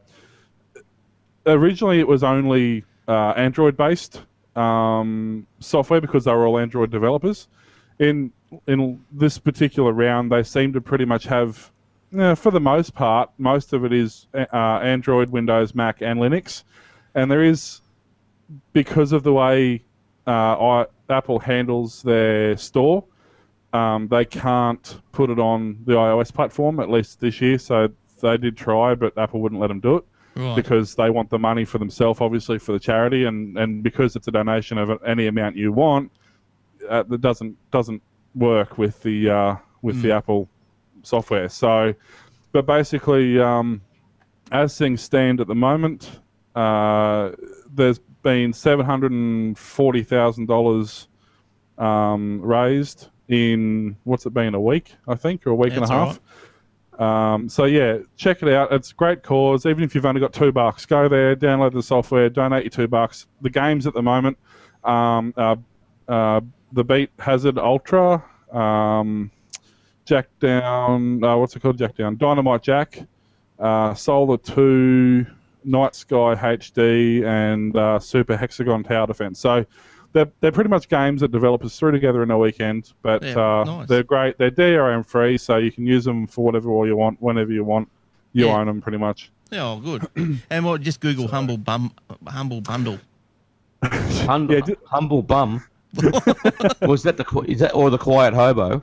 originally it was only uh, Android-based um, software because they were all Android developers. In in this particular round, they seem to pretty much have, uh, for the most part, most of it is uh, Android, Windows, Mac, and Linux. And there is, because of the way uh, I, Apple handles their store, um, they can't put it on the iOS platform, at least this year. So they did try, but Apple wouldn't let them do it. Right. Because they want the money for themselves, obviously, for the charity, and, and because it's a donation of any amount you want, uh, that doesn't doesn't work with the uh, with mm. the Apple software. So, but basically, um, as things stand at the moment, uh, there's been seven hundred and forty thousand dollars um, raised in what's it been, a week, I think, or a week That's and a half. Right. Um, so yeah, check it out. It's a great cause. Even if you've only got two bucks, go there, download the software, donate your two bucks. The games at the moment, um, uh, uh, the Beat Hazard Ultra, um, Jack Down, uh, what's it called? Jack Down, Dynamite Jack, uh, Solar two, Night Sky H D, and uh, Super Hexagon Tower Defense. So they're, they're pretty much games that developers threw together in a weekend, but yeah, uh, nice. They're great. They're D R M free, so you can use them for whatever all you want, whenever you want. You yeah. own them pretty much. Yeah, oh, good. And what? Just Google Humble Bum, Humble Bundle. Humble, Yeah, ju- humble bum. Was that the qu- is that or the quiet hobo?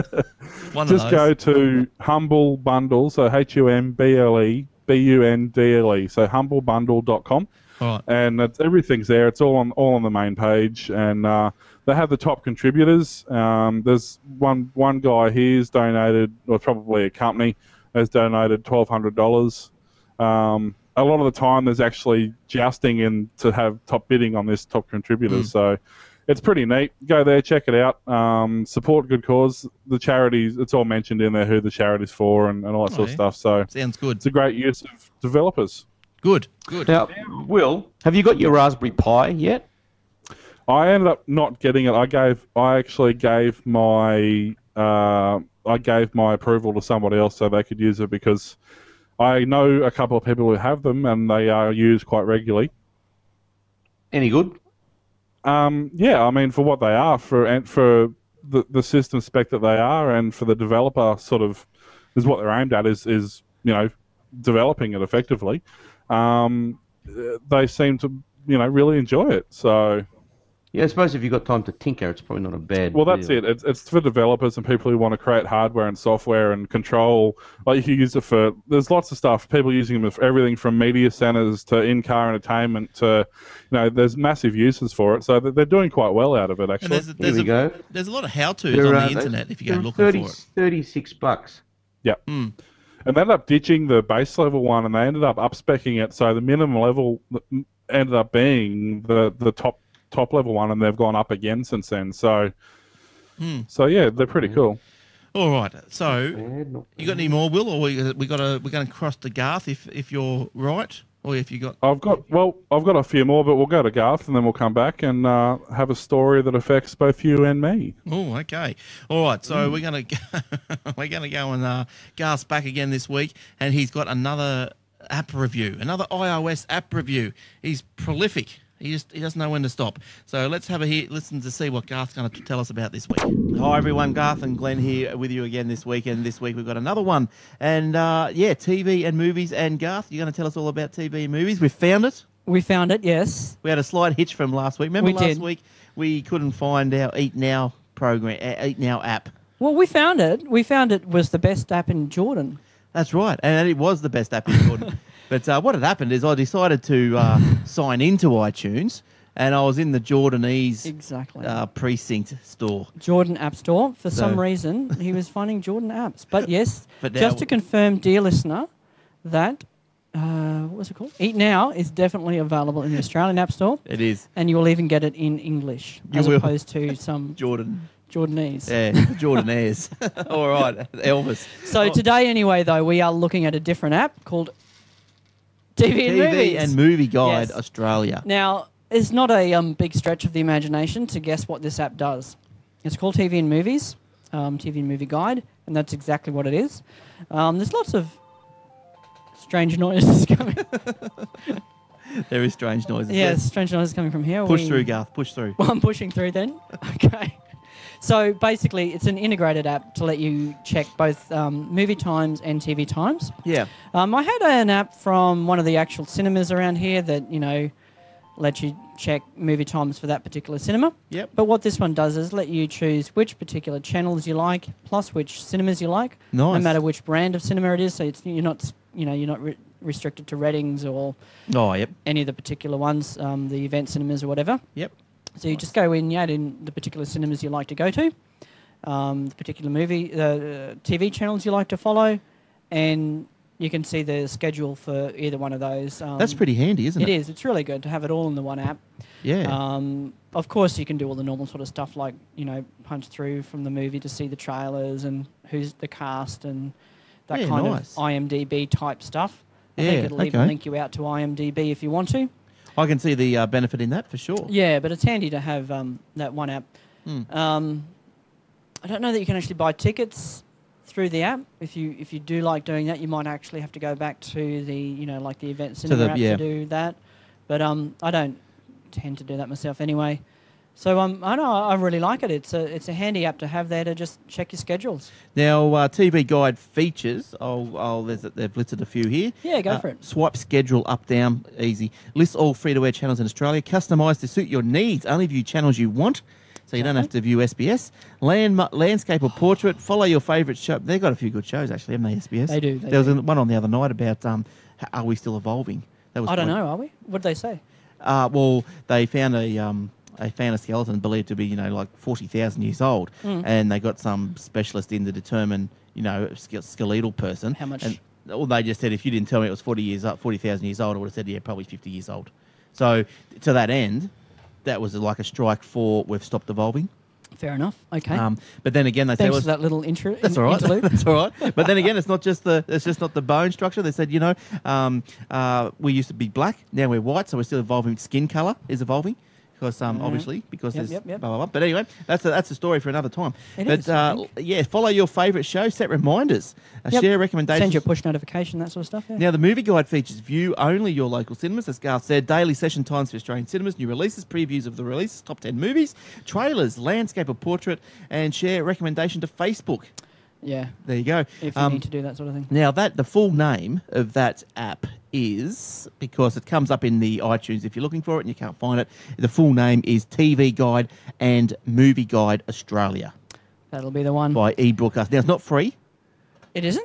One Just of those. go to Humble Bundle, so H U M B L E B U N D L E, so humble bundle dot com. Right. And it's, everything's there. It's all on all on the main page, and uh, they have the top contributors. Um, there's one one guy here's donated, or probably a company has donated twelve hundred dollars. Um, a lot of the time, there's actually jousting in to have top bidding on this top contributors. Mm. So it's pretty neat. Go there, check it out. Um, support good cause. The charities, it's all mentioned in there who the charity's for and, and all that Oh, sort yeah. of stuff. So Sounds good. it's a great use of developers. Good. Good. Now, Will, have you got your Raspberry Pi yet? I ended up not getting it. I gave, I actually gave my, uh, I gave my approval to somebody else so they could use it because I know a couple of people who have them and they are used quite regularly. Any good? Um, yeah, I mean for what they are, for and for the the system spec that they are, and for the developer sort of is what they're aimed at is is you know developing it effectively. Um, they seem to you know really enjoy it. So. Yeah, I suppose if you've got time to tinker, it's probably not a bad Well, that's deal. it. It's, it's for developers and people who want to create hardware and software and control. Like you can use it for. There's lots of stuff. People using them for everything from media centers to in-car entertainment to, you know, there's massive uses for it. So they're doing quite well out of it, And actually. there's, there's, we a, go. there's a lot of how-tos They're, on uh, the internet if you go they're looking thirty, for it. thirty-six bucks. Yeah. Mm. and they ended up ditching the base level one, and they ended up upspecking it. So the minimum level ended up being the the top top level one, and they've gone up again since then. So, Hmm. so yeah, they're pretty cool. All right. So Bad, not you got any more, Will, or we we got to we're going to cross to Garth if if you're right, or if you got. I've got well, I've got a few more, but we'll go to Garth, and then we'll come back and uh, have a story that affects both you and me. Oh, okay. All right. So we're gonna we're gonna go and uh, Garth's back again this week, and he's got another app review, another iOS app review. He's prolific. He just he doesn't know when to stop. So let's have a hear, listen to see what Garth's going to tell us about this week. Hi everyone, Garth and Glenn here with you again this week, and this week we've got another one. And uh, yeah, T V and movies. And Garth, you're going to tell us all about T V and movies. We found it. We found it, yes. We had a slight hitch from last week. Remember We last did. week we couldn't find our Eat Now program, uh, Eat Now app. Well, we found it. We found it was the best app in Jordan. That's right, and it was the best app in Jordan. But uh, what had happened is I decided to uh, sign into iTunes, and I was in the Jordanese Exactly. uh, precinct store. Jordan App Store. For So- some reason, he was finding Jordan apps. But yes, But now- just to confirm, dear listener, that, uh, what's it called? Eat Now is definitely available in the Australian App Store, It is and you will even get it in English, You as will. opposed to some Jordan. Jordanese. Yeah, Jordanaires. All right, Elvis. So Oh, today, anyway, though, we are looking at a different app called T V and T V Movies. and Movie Guide Yes. Australia. Now, it's not a um, big stretch of the imagination to guess what this app does. It's called T V and Movies, um, T V and Movie Guide, and that's exactly what it is. Um, there's lots of strange noises coming. There is strange noises. yeah, Let's strange noises coming from here. push We- through, Garth. Push through. Well, I'm pushing through then. Okay. So basically, it's an integrated app to let you check both um, movie times and T V times. Yeah. Um, I had an app from one of the actual cinemas around here that, you know, lets you check movie times for that particular cinema. Yep. But what this one does is let you choose which particular channels you like, plus which cinemas you like, no Nice. matter which brand of cinema it is. So it's, you're not, you know, you're not re- restricted to Readings or Oh, yep. any of the particular ones, um, the event cinemas or whatever. Yep. So you just go in, you add in the particular cinemas you like to go to, um, the particular movie, the uh, T V channels you like to follow, and you can see the schedule for either one of those. Um, That's pretty handy, isn't it? It is. It's really good to have it all in the one app. Yeah. Um, of course, you can do all the normal sort of stuff like, you know, punch through from the movie to see the trailers and who's the cast and that Yeah, kind nice. of IMDb type stuff. I Yeah, think it'll even okay. link you out to IMDb if you want to. I can see the uh, benefit in that for sure. Yeah, but it's handy to have um, that one app. Hmm. Um, I don't know that you can actually buy tickets through the app. If you if you do like doing that, you might actually have to go back to the, you know, like the event cinema the- app yeah. to do that. But um, I don't tend to do that myself anyway. So um, I know I really like it. It's a it's a handy app to have there to just check your schedules. Now, uh, T V Guide features. I'll, I'll, there's, they've listed a few here. Yeah, go Uh, for it. Swipe schedule up, down, easy. List all free-to-air channels in Australia. Customised to suit your needs. Only view channels you want, so you don't have to view S B S. Land, landscape or portrait. Follow your favourite show. They've got a few good shows, actually, haven't they, S B S? They do, they there was do. a- one on the other night about um, h- Are We Still Evolving? That was I don't quite- know, are we? What did they say? Uh, well, they found a um, they found a skeleton believed to be, you know, like forty thousand years old, Mm. and they got some specialist in to determine, you know, a ske- skeletal person. How much? And, well, they just said if you didn't tell me it was forty years up, forty thousand years old, I would have said yeah, probably fifty years old. So to that end, that was like a strike for we've stopped evolving. Fair enough. Okay. Um, but then again, they said Thanks well, for that little intro. that's all right. interlude. That's all right. But then again, it's not just the it's just not the bone structure. They said, you know, um, uh, we used to be black, now we're white, so we're still evolving. Skin color is evolving because um, Mhm. obviously because Yep, there's yep, yep. blah, blah, blah. But anyway, that's a, that's a story for another time. It but is, I uh, think. yeah, follow your favourite show, set reminders, uh, Yep. share recommendations. Send you a push notification, that sort of stuff. Yeah. Now, the movie guide features view only your local cinemas, as Garth said, daily session times for Australian cinemas, new releases, previews of the releases, top ten movies, trailers, landscape or portrait, and share recommendation to Facebook. yeah. There you go. If you Um, need to do that sort of thing. Now, that the full name of that app is, because it comes up in the iTunes if you're looking for it and you can't find it, the full name is T V Guide and Movie Guide Australia That'll be the one. by eBroadcast. Now, it's not free. It isn't?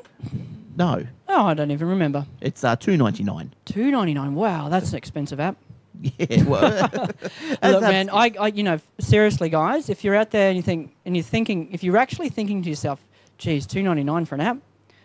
No, Oh, I don't even remember. it's uh, two ninety-nine. two ninety-nine. Wow, that's an expensive app. Yeah, well, Look, man, I, I, you know, seriously, guys, if you're out there and you think, and you're thinking, if you're actually thinking to yourself, geez, two ninety-nine for an app,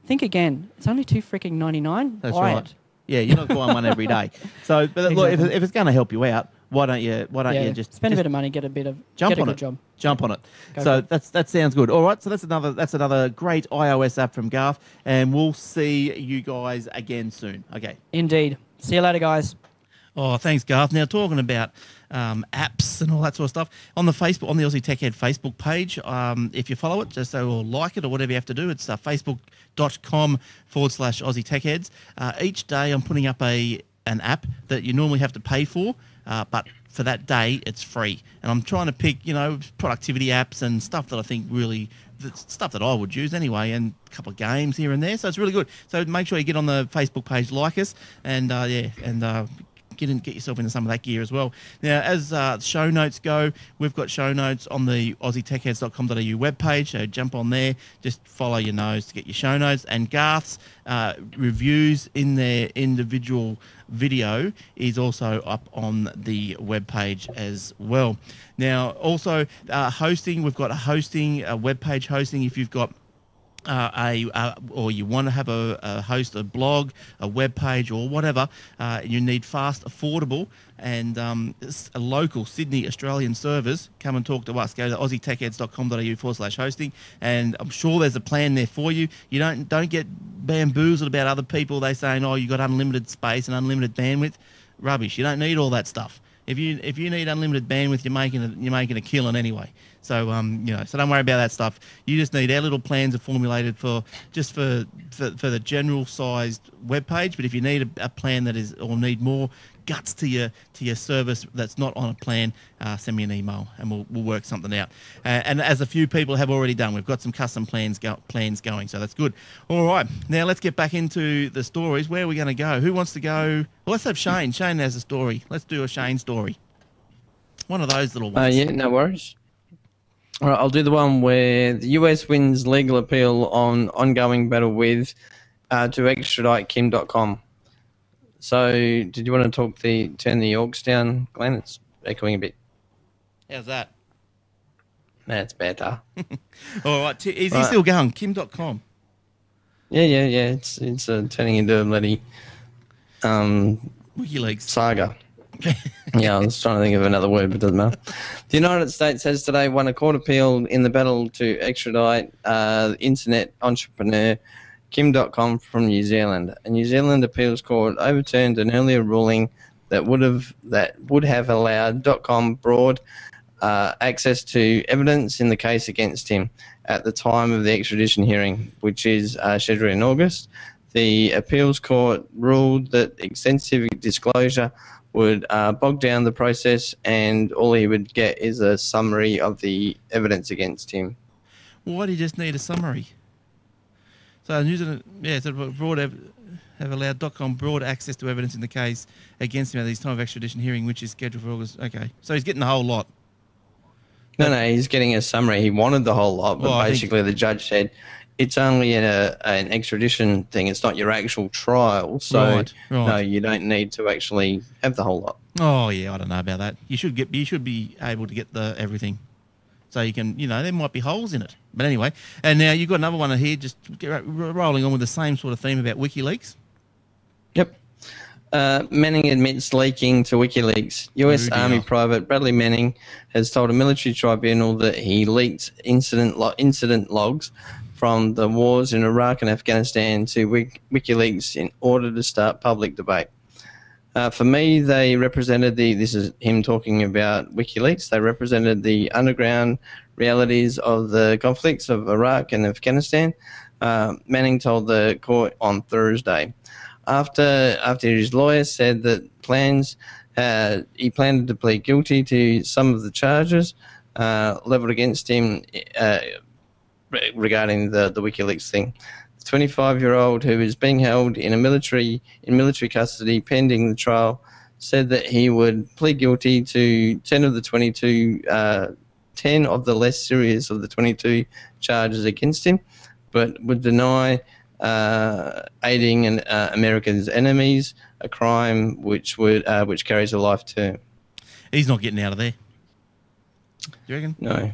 think again. It's only two freaking ninety-nine. That's Buy right. it. Yeah, you're not buying one every day. So, but look, if, Exactly. if it's going to help you out, why don't you? Why don't Yeah, you just spend a just bit of money, get a bit of jump get a on good it? job. Jump on it. Go for So it. that's that sounds good. All right, so that's another that's another great iOS app from Garth, and we'll see you guys again soon. Okay. Indeed. See you later, guys. Oh, thanks, Garth. Now, talking about um, apps and all that sort of stuff, on the Facebook, on the Aussie Tech Head Facebook page, um, if you follow it, just so or like it or whatever you have to do, it's uh, facebook.com forward slash Aussie Tech Heads. Uh, each day I'm putting up a an app that you normally have to pay for, uh, but for that day, it's free. And I'm trying to pick, you know, productivity apps and stuff that I think really, that's stuff that I would use anyway, and a couple of games here and there. So it's really good. So make sure you get on the Facebook page, like us, and uh, yeah, and uh, get in, get yourself into some of that gear as well. Now, as uh, show notes go, we've got show notes on the aussie tech heads dot com dot a u webpage, so jump on there, just follow your nose to get your show notes. And Garth's uh, reviews in their individual video is also up on the webpage as well. Now, also uh, hosting, we've got a hosting, a webpage hosting. If you've got Uh, a uh, or you want to have a, a host a blog, a web page, or whatever, uh, you need fast, affordable, and um, s- a local Sydney Australian servers. Come and talk to us. Go to aussie tech heads dot com dot a u forward slash hosting, and I'm sure there's a plan there for you. You don't don't get bamboozled about other people. They saying, oh, you got unlimited space and unlimited bandwidth. Rubbish. You don't need all that stuff. If you if you need unlimited bandwidth, you're making a, you're making a killing anyway. So um you know so don't worry about that stuff. You just need our little plans are formulated for just for for, for the general sized web page. But if you need a, a plan that is or need more guts to your to your service that's not on a plan, uh, send me an email and we'll we'll work something out. Uh, and as a few people have already done, we've got some custom plans go, plans going, so that's good. All right, now let's get back into the stories. Where are we going to go? Who wants to go? Well, let's have Shane. Shane has a story. Let's do a Shane story. One of those little Uh, ones. yeah, no worries. All right, I'll do the one where the U S wins legal appeal on ongoing battle with uh, to extradite Kim dot com. So, did you want to talk the turn the Yorks down, Glenn? It's echoing a bit. How's that? That's better. All right, t- is he Right. still going? Kim dot com. Yeah, yeah, yeah. It's it's uh, turning into a bloody um, WikiLeaks. saga. Yeah, I was trying to think of another word, but it doesn't matter. The United States has today won a court appeal in the battle to extradite uh, internet entrepreneur Kim dot com from New Zealand. A New Zealand appeals court overturned an earlier ruling that would have that would have allowed .com broad uh, access to evidence in the case against him at the time of the extradition hearing, which is uh, scheduled in August. The appeals court ruled that extensive disclosure would uh, bog down the process, and all he would get is a summary of the evidence against him. Why do you just need a summary? So New Zealand, yeah, so broad ev- have allowed .com broad access to evidence in the case against him at his time of extradition hearing, which is scheduled for August. Okay, so he's getting the whole lot. No, no, he's getting a summary. He wanted the whole lot, but Well, I think- basically the judge said it's only a, an extradition thing. It's not your actual trial, so Right, right. no, you don't need to actually have the whole lot. Oh yeah, I don't know about that. You should get, you should be able to get the everything, so you can, you know, there might be holes in it. But anyway, and now you've got another one here, just get ro- rolling on with the same sort of theme about WikiLeaks. Yep. Uh, Manning admits leaking to WikiLeaks. U S Oh, dear. Army Private Bradley Manning has told a military tribunal that he leaked incident lo- incident logs from the wars in Iraq and Afghanistan to Wik- WikiLeaks in order to start public debate. Uh, for me, they represented the, this is him talking about WikiLeaks, they represented the underground realities of the conflicts of Iraq and Afghanistan. Uh, Manning told the court on Thursday. After after his lawyer said that plans uh, he planned to plead guilty to some of the charges uh, leveled against him uh, re- regarding the, the WikiLeaks thing. The twenty-five-year-old who is being held in a military in military custody pending the trial said that he would plead guilty to ten of the twenty-two, uh, ten of the less serious of the twenty-two charges against him, but would deny uh, aiding an, uh, America's enemies, a crime which would uh, which carries a life term. He's not getting out of there. Do you reckon? No.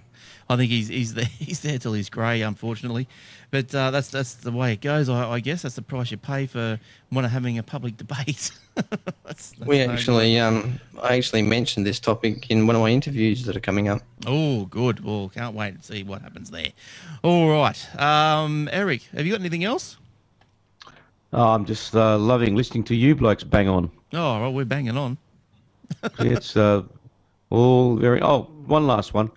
I think he's he's there he's there till he's grey, unfortunately. But uh, that's that's the way it goes. I, I guess that's the price you pay for one of having a public debate. that's, that's We no actually, um, I actually mentioned this topic in one of my interviews that are coming up. Oh, good. Well, can't wait to see what happens there. All right, um, Eric, have you got anything else? Oh, I'm just uh, loving listening to you blokes bang on. Oh, well, we're banging on. It's uh, all very... Oh, one last one.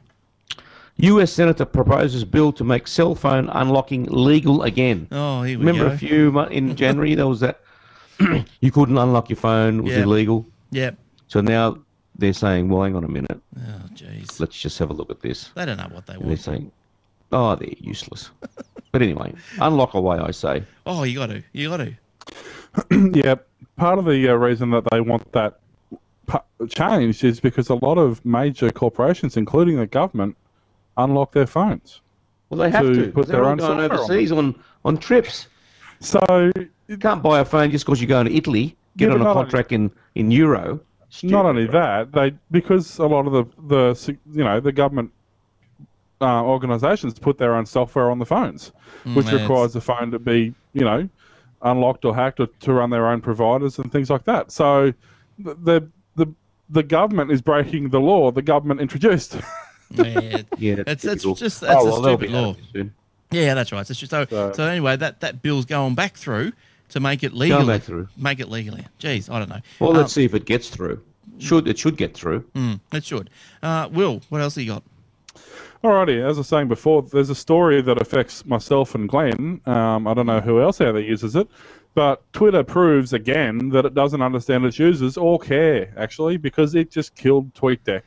U S Senator proposes bill to make cell phone unlocking legal again. Oh, here we Remember go. a few mo- in January there was that you couldn't unlock your phone, it was Yeah. illegal. Yep. So now they're saying, well, hang on a minute, Oh, jeez. let's just have a look at this. They don't know what they And they're want. saying, oh, they're useless. But anyway, unlock away, I say. Oh, you got to. You got to. Yeah, part of the uh, reason that they want that pu- changed is because a lot of major corporations, including the government, unlock their phones. Well, they have To to. put They're their all own going software on overseas on, on trips. So You can't buy a phone just because you're going to Italy, get Yeah, on but a not contract in, in euro. not only that, they because a lot of the the you know the government uh, organisations put their own software on the phones, which Mm, yeah, requires the phone to be you know unlocked or hacked or to run their own providers and things like that. So the the the, the government is breaking the law the government introduced. Yeah, Yeah, it's, it's typical. just that's Oh, a well, they'll stupid be out law. of it soon. Yeah, that's right. So, so, So- so anyway, that, that bill's going back through to make it legal. Going back through. Make it legal. Jeez, I don't know. Well, Um, let's see if it gets through. Should It should get through. mm, it should. Uh, Will, what else have you got? Alrighty, as I was saying before, there's a story that affects myself and Glenn. Um, I don't know who else out there uses it, but Twitter proves again that it doesn't understand its users or care, actually, because it just killed TweetDeck.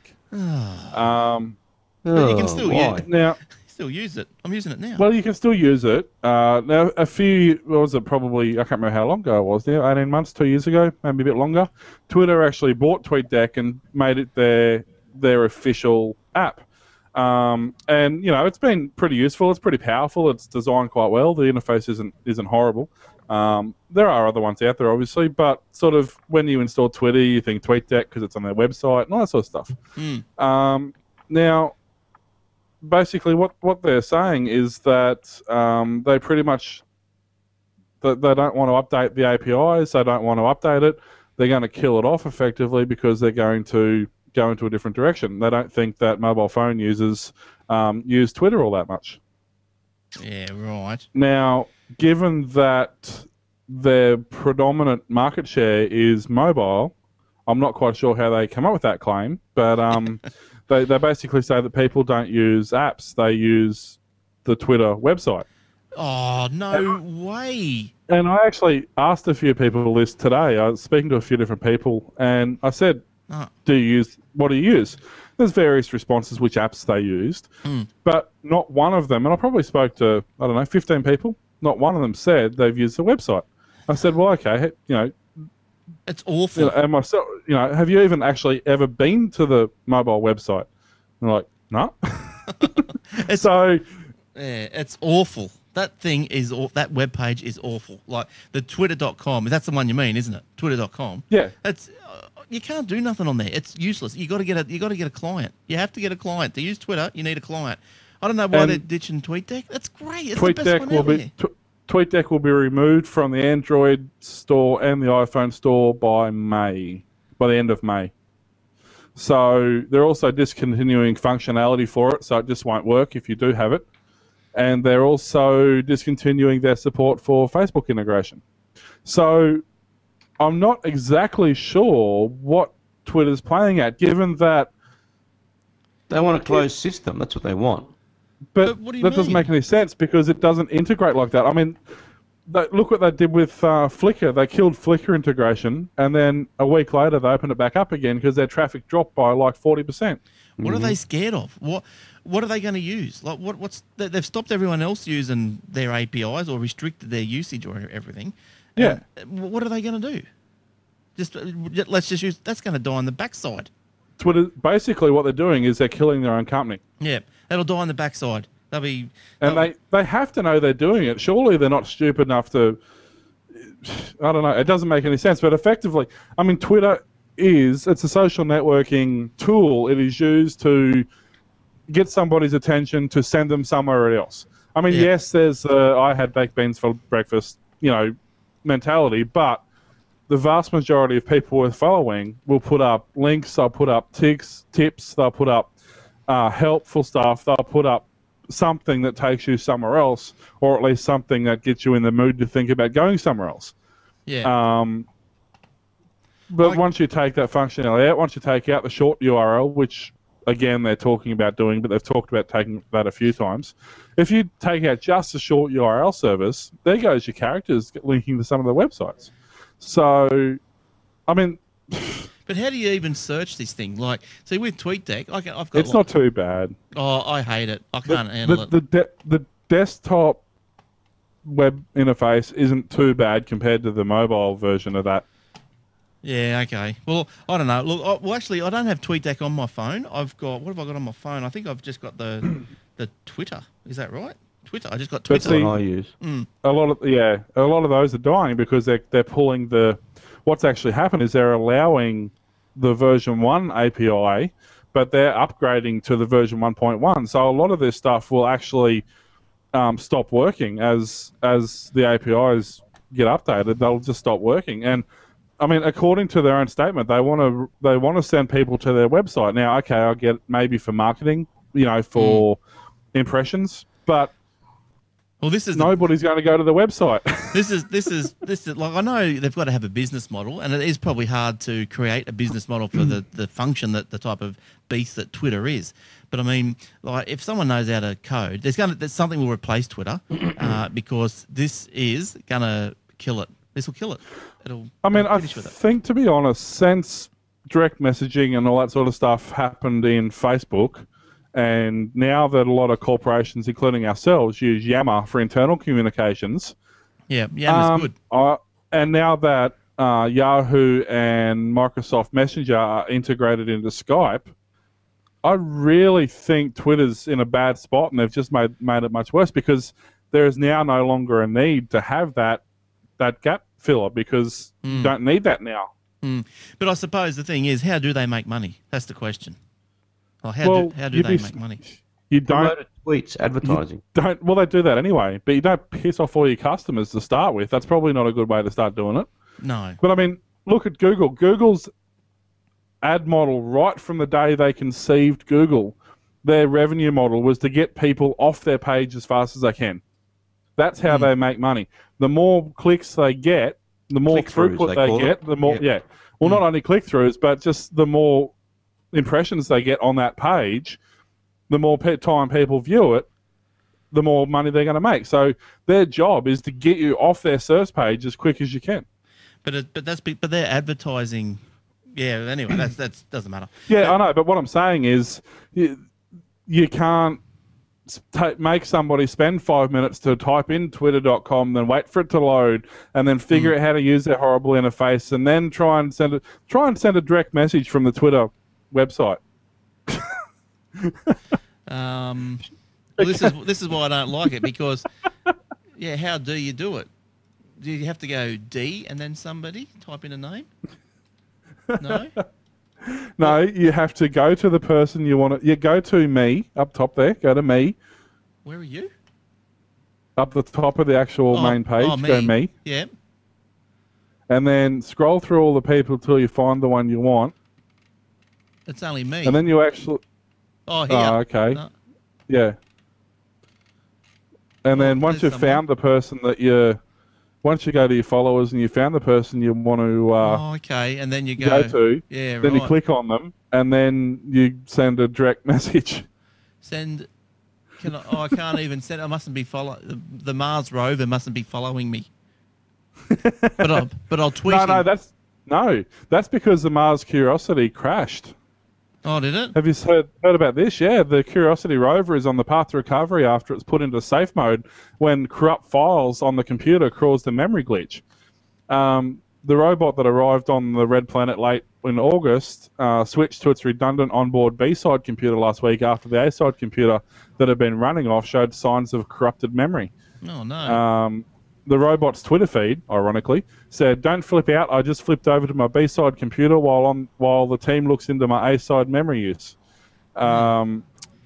um, But you can Oh, still why? use, now, still use it. I'm using it now. well, you can still use it. Uh, now, a few, what was it, probably, I can't remember how long ago it was now, eighteen months, two years ago, maybe a bit longer, Twitter actually bought TweetDeck and made it their their official app. Um, and, you know, it's been pretty useful. It's pretty powerful. It's designed quite well. The interface isn't isn't horrible. Um, there are other ones out there, obviously, but sort of when you install Twitter, you think TweetDeck because it's on their website and all that sort of stuff. Mm. Um, now, basically what, what they're saying is that um, they pretty much they, they don't want to update the A P Is, they don't want to update it, they're going to kill it off effectively because they're going to go into a different direction. They don't think that mobile phone users um, use Twitter all that much. Yeah, right. Now, given that their predominant market share is mobile, I'm not quite sure how they come up with that claim, but um, they, they basically say that people don't use apps, they use the Twitter website. Oh, no way. And I actually asked a few people this today. I was speaking to a few different people, and I said, Oh. do you use, what do you use? There's various responses which apps they used, Mm. but not one of them, and I probably spoke to, I don't know, fifteen people, not one of them said they've used the website. I said, well, okay, you know, It's awful. you know, and myself, you know, have you even actually ever been to the mobile website? And they're like, no. It's- so, Yeah, it's awful. That thing is, aw- that web page is awful. Like the twitter dot com, that's the one you mean, isn't it? twitter dot com. yeah, It's uh, you can't do nothing on there. It's useless. You got to get a you got to get a client. You have to get a client to use Twitter. You need a client. I don't know why And they're ditching TweetDeck. That's great. It's the best TweetDeck one will out be there. tw- TweetDeck will be removed from the Android store and the iPhone store by May, by the end of May. So they're also discontinuing functionality for it, so it just won't work if you do have it. And they're also discontinuing their support for Facebook integration. So I'm not exactly sure what Twitter's playing at, given that. They want a closed system. That's what they want. But, But what do you that doesn't mean? make any sense because it doesn't integrate like that. I mean, they, look what they did with uh, Flickr. They killed Flickr integration, and then a week later they opened it back up again because their traffic dropped by like forty percent. What Mm-hmm. are they scared of? What What are they going to use? Like what? What's they- they've stopped everyone else using their A P Is or restricted their usage or everything. Yeah. And, uh, what are they going to do? Just uh, let's just use. That's going to die on the backside. Twitter, basically what they're doing is they're killing their own company. Yeah, that'll die on the backside. They'll be. And they'll- they, they have to know they're doing it. Surely they're not stupid enough to... I don't know. It doesn't make any sense. But effectively, I mean, Twitter is... It's a social networking tool. It is used to get somebody's attention to send them somewhere else. I mean, Yeah. yes, there's uh, I had baked beans for breakfast, you know, mentality, but the vast majority of people we're following will put up links, they'll put up tips, tips, they'll put up uh, helpful stuff, they'll put up something that takes you somewhere else, or at least something that gets you in the mood to think about going somewhere else. Yeah. Um, but Like- once you take that functionality out, once you take out the short U R L, which again they're talking about doing, but they've talked about taking that a few times. If you take out just the short U R L service, there goes your characters linking to some of the websites. So, I mean, But how do you even search this thing? Like, see, with TweetDeck, I can, I've got. it's not too bad. Oh, I hate it. I The, can't handle the, it. the, de- the desktop web interface isn't too bad compared to the mobile version of that. Yeah, okay. Well, I don't know. Look, I, well, actually, I don't have TweetDeck on my phone. I've got, what have I got on my phone? I think I've just got the the Twitter. Is that right? Twitter. I just got But Twitter. see- What I use. A lot of yeah, a lot of those are dying because they're they're pulling the. What's actually happened is they're allowing the version one A P I, but they're upgrading to the version one point one. So a lot of this stuff will actually um, stop working as as the A P Is get updated. They'll just stop working. And I mean, according to their own statement, they want to they want to send people to their website. Now, okay, I get maybe for marketing, you know, for impressions, but well, this is the, nobody's going to go to the website. this is this is this is like I know they've got to have a business model, and it is probably hard to create a business model for the, the function that the type of beast that Twitter is. But I mean, like if someone knows how to code, there's gonna there's something will replace Twitter uh, because this is gonna kill it. This will kill it. It'll. I mean, it'll I finish with it. think, to be honest, since direct messaging and all that sort of stuff happened in Facebook, and now that a lot of corporations, including ourselves, use Yammer for internal communications, Yeah, Yammer's um, good. I, and now that uh, Yahoo and Microsoft Messenger are integrated into Skype, I really think Twitter's in a bad spot, and they've just made made it much worse because there is now no longer a need to have that that gap filler because you don't need that now. Mm. But I suppose the thing is, how do they make money? That's the question. Well, how Well, do how do you'd they be- make money? You don't Promoted tweets, advertising. don't well they do that anyway, but you don't piss off all your customers to start with. That's probably not a good way to start doing it. No. But I mean, look at Google. Google's ad model right from the day they conceived Google, their revenue model was to get people off their page as fast as they can. That's how they make money. The more clicks they get, the more Click-throughs, throughput they they call get, it. the more Yeah. yeah. Well, not only click-throughs, but just the more impressions they get on that page, the more pe- time people view it, the more money they're going to make. So their job is to get you off their search page as quick as you can. But it, but that's be- but they're advertising. Yeah. Anyway, that's that's doesn't matter. Yeah, I know, but what I'm saying is you, you can't s- ta make somebody spend five minutes to type in twitter dot com, then wait for it to load, and then figure out how to use their horrible interface, and then try and send it, try and send a direct message from the Twitter website. Um, well, this is this is why I don't like it because, yeah, how do you do it? Do you have to go D and then somebody type in a name? No. No, you have to go to the person you want to. You go to me up top there. Go to me Where are you? up the top of the actual Oh, main page. oh, Go me, Yeah. and then scroll through all the people till you find the one you want, It's only me. and then you actually. oh, here. Oh, okay. No. Yeah. And then once there's you've someone. found the person that you, once you go to your followers and you found the person you want to uh, oh, okay. And then you go. go to, Yeah, then right. you click on them, and then you send a direct message. Send. Can I, oh, I can't even send. I mustn't be follow. The, the Mars rover mustn't be following me. but I'll but I'll tweet. No, no, him. that's no, that's because the Mars Curiosity crashed. Oh, did it? Have you heard, heard about this? Yeah, the Curiosity rover is on the path to recovery after it's put into safe mode when corrupt files on the computer caused a memory glitch. Um, the robot that arrived on the Red Planet late in August uh, switched to its redundant onboard B-side computer last week after the A-side computer that had been running off showed signs of corrupted memory. Oh no. Um, the robot's Twitter feed, ironically, said, "Don't flip out. I just flipped over to my B-side computer while on while the team looks into my A-side memory use." Um,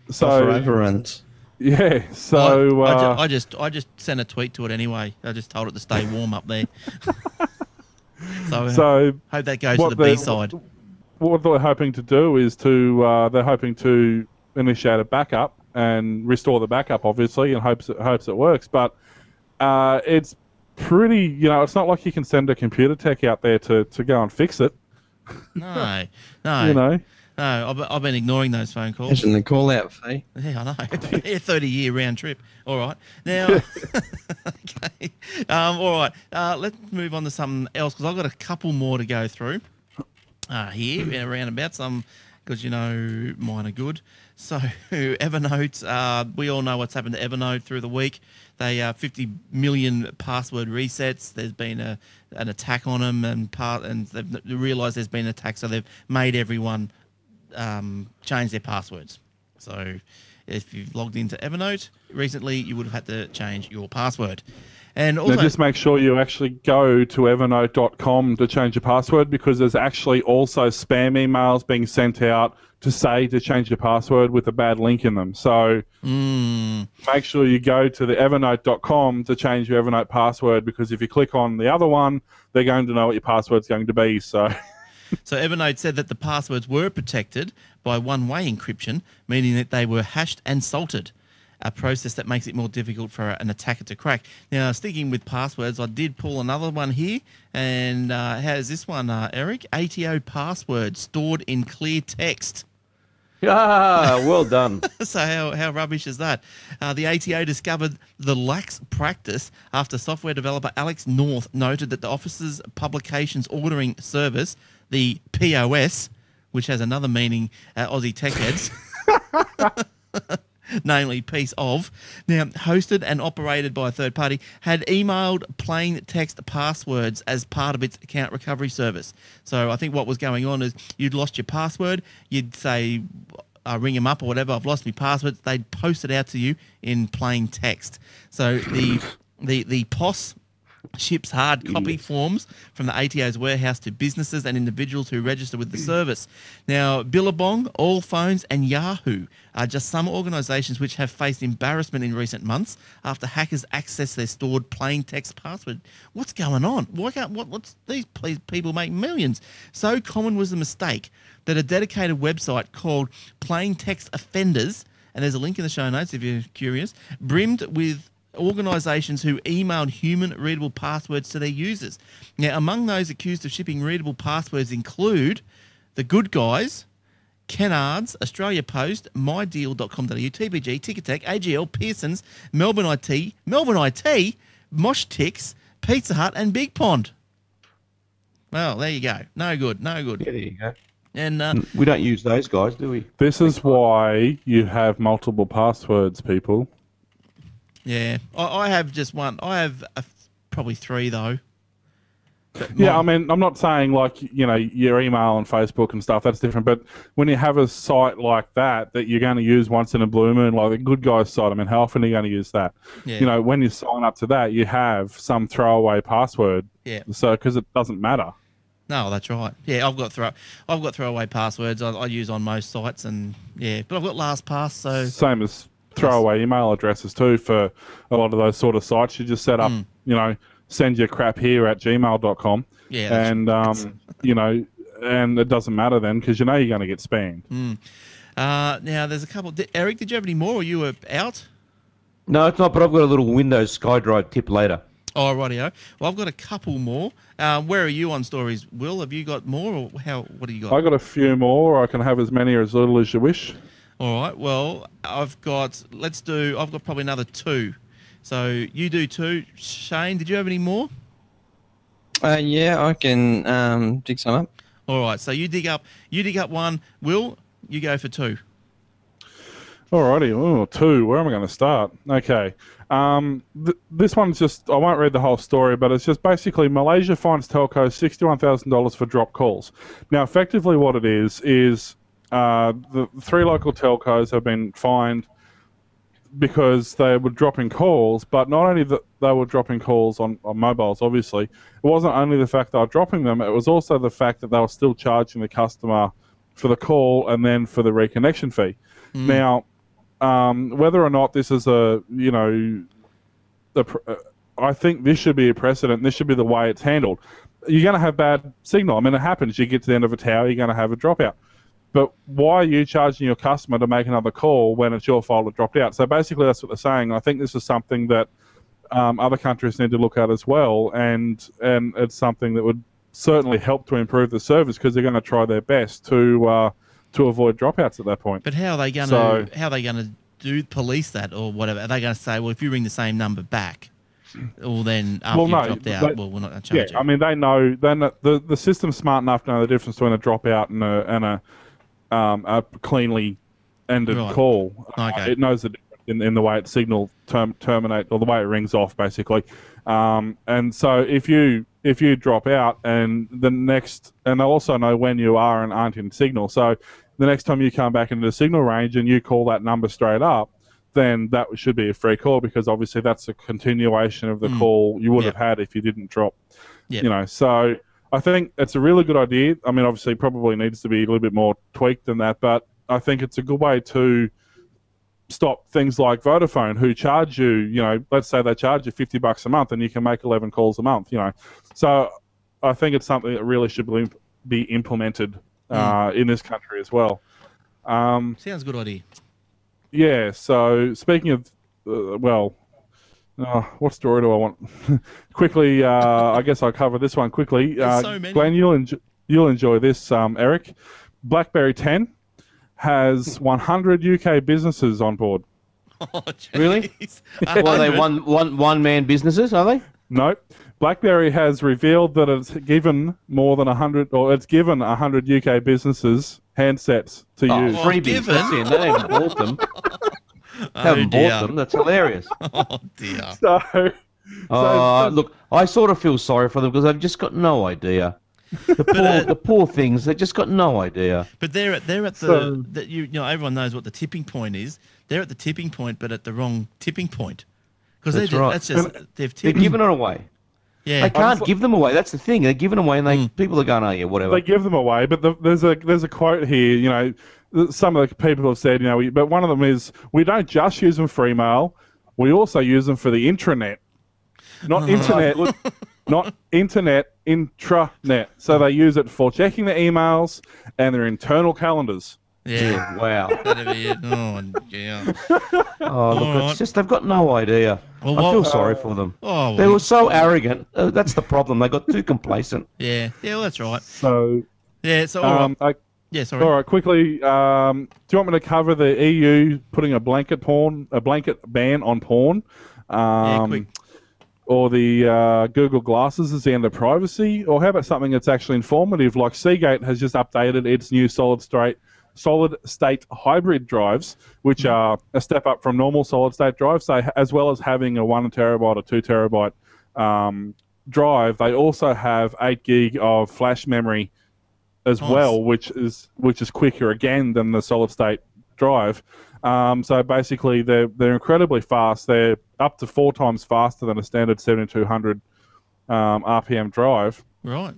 Offer So overruns. yeah, so I, I, uh, ju- I just I just sent a tweet to it anyway. I just told it to stay warm up there. so uh, so hope that goes to what the they- B side. what they're hoping to do is to uh, they're hoping to initiate a backup and restore the backup, obviously, in hopes it, hopes it works. But uh, it's pretty, you know, it's not like you can send a computer tech out there to, to go and fix it. No, no, You know, no. I've, I've been ignoring those phone calls. Imagine the call out fee. Yeah, I know. Yeah, thirty year round trip. All right. Now, okay. Um, all right. Uh, let's move on to something else because I've got a couple more to go through uh, here and around about some because, you know, mine are good. So, Evernote, uh, we all know what's happened to Evernote through the week. They uh, fifty million password resets. There's been a an attack on them, and part and they've realised there's been an attack, so they've made everyone um, change their passwords. So, if you've logged into Evernote recently, you would have had to change your password. And also, now just make sure you actually go to evernote dot com to change your password because there's actually also spam emails being sent out to say to change your password with a bad link in them. So mm, make sure you go to the evernote dot com to change your Evernote password because if you click on the other one, they're going to know what your password's going to be. So, so Evernote said that the passwords were protected by one-way encryption, meaning that they were hashed and salted, a process that makes it more difficult for an attacker to crack. Now, sticking with passwords, I did pull another one here, and uh, how's this one, uh, Eric? A T O password stored in clear text. Ah, well done. So how, how rubbish is that? Uh, the A T O discovered the lax practice after software developer Alex North noted that the office's publications ordering service, the P O S, which has another meaning, uh, Aussie tech heads, namely piece of, now hosted and operated by a third party, had emailed plain text passwords as part of its account recovery service. So I think what was going on is you'd lost your password, you'd say, uh, ring them up or whatever, I've lost my password, they'd post it out to you in plain text. So the the the P O S ships hard copy forms from the A T O's warehouse to businesses and individuals who register with the service. Now, Billabong, All Phones and Yahoo are just some organisations which have faced embarrassment in recent months after hackers access their stored plain text password. What's going on? Why can't what, what's these please, people make millions? So common was the mistake that a dedicated website called Plain Text Offenders, and there's a link in the show notes if you're curious, brimmed with organisations who emailed human readable passwords to their users. Now, among those accused of shipping readable passwords include The Good Guys, Kennards, Australia Post, my deal dot com dot a u, T P G, Ticketek, A G L, Pearson's, Melbourne I T, Melbourne I T, Mosh Tix, Pizza Hut and Big Pond. Well, there you go. No good, no good. Yeah, there you go. And uh, We don't use those guys, do we? this is why you have multiple passwords, people. yeah, I, I have just one. I have a, probably three though. But Yeah, I mine- mean, I'm not saying like, you know, your email and Facebook and stuff, that's different. But when you have a site like that, that you're going to use once in a blue moon, like the Good Guys site, I mean, how often are you going to use that? yeah. You know, when you sign up to that, you have some throwaway password. Yeah. So, because it doesn't matter. No, that's right. Yeah, I've got throw, I've got throwaway passwords I, I use on most sites, and yeah, but I've got LastPass, so Same as throwaway email addresses too for a lot of those sort of sites. You just set up, Mm. you know, send your crap here at gmail dot com. yeah. that's- And, um, you know, and it doesn't matter then because you know you're going to get spammed. Uh, now there's a couple. Did, Eric, did you have any more, or you were out? No, it's not, but I've got a little Windows SkyDrive tip later. Oh, rightio. Well, I've got a couple more. Uh, where are you on stories, Will? Have you got more, or how? What do you got? I got a few more. I can have as many or as little as you wish. All right. Well, I've got. Let's do. I've got probably another two. So you do two. Shane, did you have any more? Uh, yeah, I can um, dig some up. All right. So you dig up. You dig up one. Will, you go for two. Alrighty, oh, two. Where am I going to start? Okay. Um, th- this one's just, I won't read the whole story, but it's just basically Malaysia fines telcos sixty-one thousand dollars for drop calls. Now, effectively what it is, is uh, the three local telcos have been fined because they were dropping calls, but not only that they were dropping calls on, on mobiles, obviously, it wasn't only the fact they were dropping them, it was also the fact that they were still charging the customer for the call and then for the reconnection fee. Now, um, whether or not this is a, you know, the, uh, I think this should be a precedent. This should be the way it's handled. You're going to have bad signal. I mean, it happens. You get to the end of a tower, you're going to have a dropout. But why are you charging your customer to make another call when it's your fault it dropped out? So basically, that's what they're saying. I think this is something that um, other countries need to look at as well, and and it's something that would certainly help to improve the service because they're going to try their best to uh, to avoid dropouts at that point. But how are they going So- to how are they going to do police that or whatever? Are they going to say, well, if you ring the same number back, well then after Well, you've no, dropped out, but- well we're not going to Yeah, charge you. I mean they know. Then the the system's smart enough to know the difference between a dropout and a and a um, a cleanly ended Right. call. Uh, Okay. it knows the difference in, in the way its signal term, terminate or the way it rings off, basically. Um, and so if you if you drop out and the next, and they'll also know when you are and aren't in signal. So the next time you come back into the signal range and you call that number straight up, then that should be a free call because obviously that's a continuation of the Mm. call you would Yep. have had if you didn't drop. Yep. You know, so I think it's a really good idea. I mean, obviously, probably needs to be a little bit more tweaked than that, but I think it's a good way to stop things like Vodafone, who charge you, you know, let's say they charge you fifty bucks a month, and you can make eleven calls a month. You know, so I think it's something that really should be be implemented uh, in this country as well. Um, Sounds a good idea. yeah. So speaking of, uh, well. Uh, what story do I want? quickly, uh, I guess I'll cover this one quickly. There's Uh, so many. Glenn, you'll, enjo- you'll enjoy this, um, Eric. BlackBerry ten has one hundred U K businesses on board. Oh, Really? jeez. Well, are they one. one one one man businesses, are they? Nope. BlackBerry has revealed that it's given more than one hundred, or it's given one hundred U K businesses handsets to Oh, use. Well, freebies. given. That's it. They haven't bought them. Oh, haven't dear. bought them. That's hilarious. Oh dear. So, Oh, so- look, I sort of feel sorry for them because they've just got no idea. The poor, uh, the poor things, they've just got no idea. But they're at they're at the So- that you you know everyone knows what the tipping point is. They're at the tipping point, but at the wrong tipping point because That's just, right. that's just they've They're tipped. giving it away. Yeah. They can't just- give them away. That's the thing. They're giving away, and they Mm. people are going, "Oh yeah, whatever." they give them away, but the, there's a there's a quote here. You know, th- some of the people have said, you know, we, but one of them is we don't just use them for email, we also use them for the intranet, not internet, not internet, intranet. So they use it for checking the emails and their internal calendars. yeah. Wow. That'd be it. Oh yeah. Oh, look, Alright. it's just they've got no idea. Well, I what- feel sorry for them. Oh They well, were so arrogant. Uh, that's the problem. They got too complacent. yeah. Yeah. Well, that's right. So, Yeah. So all um, right. I, Yeah. Sorry. all right, quickly. Um, do you want me to cover the E U putting a blanket porn, a blanket ban on porn? Um, quick. Or the uh, Google Glasses is the end of privacy? Or how about something that's actually informative, like Seagate has just updated its new solid state solid state hybrid drives, which are a step up from normal solid state drives. They, as well as having a one terabyte or two terabyte um, drive, they also have eight gig of flash memory as Nice. well, which is which is quicker again than the solid state drive. Um, so basically, they're they're incredibly fast. They're up to four times faster than a standard seventy-two hundred um, R P M drive, Right.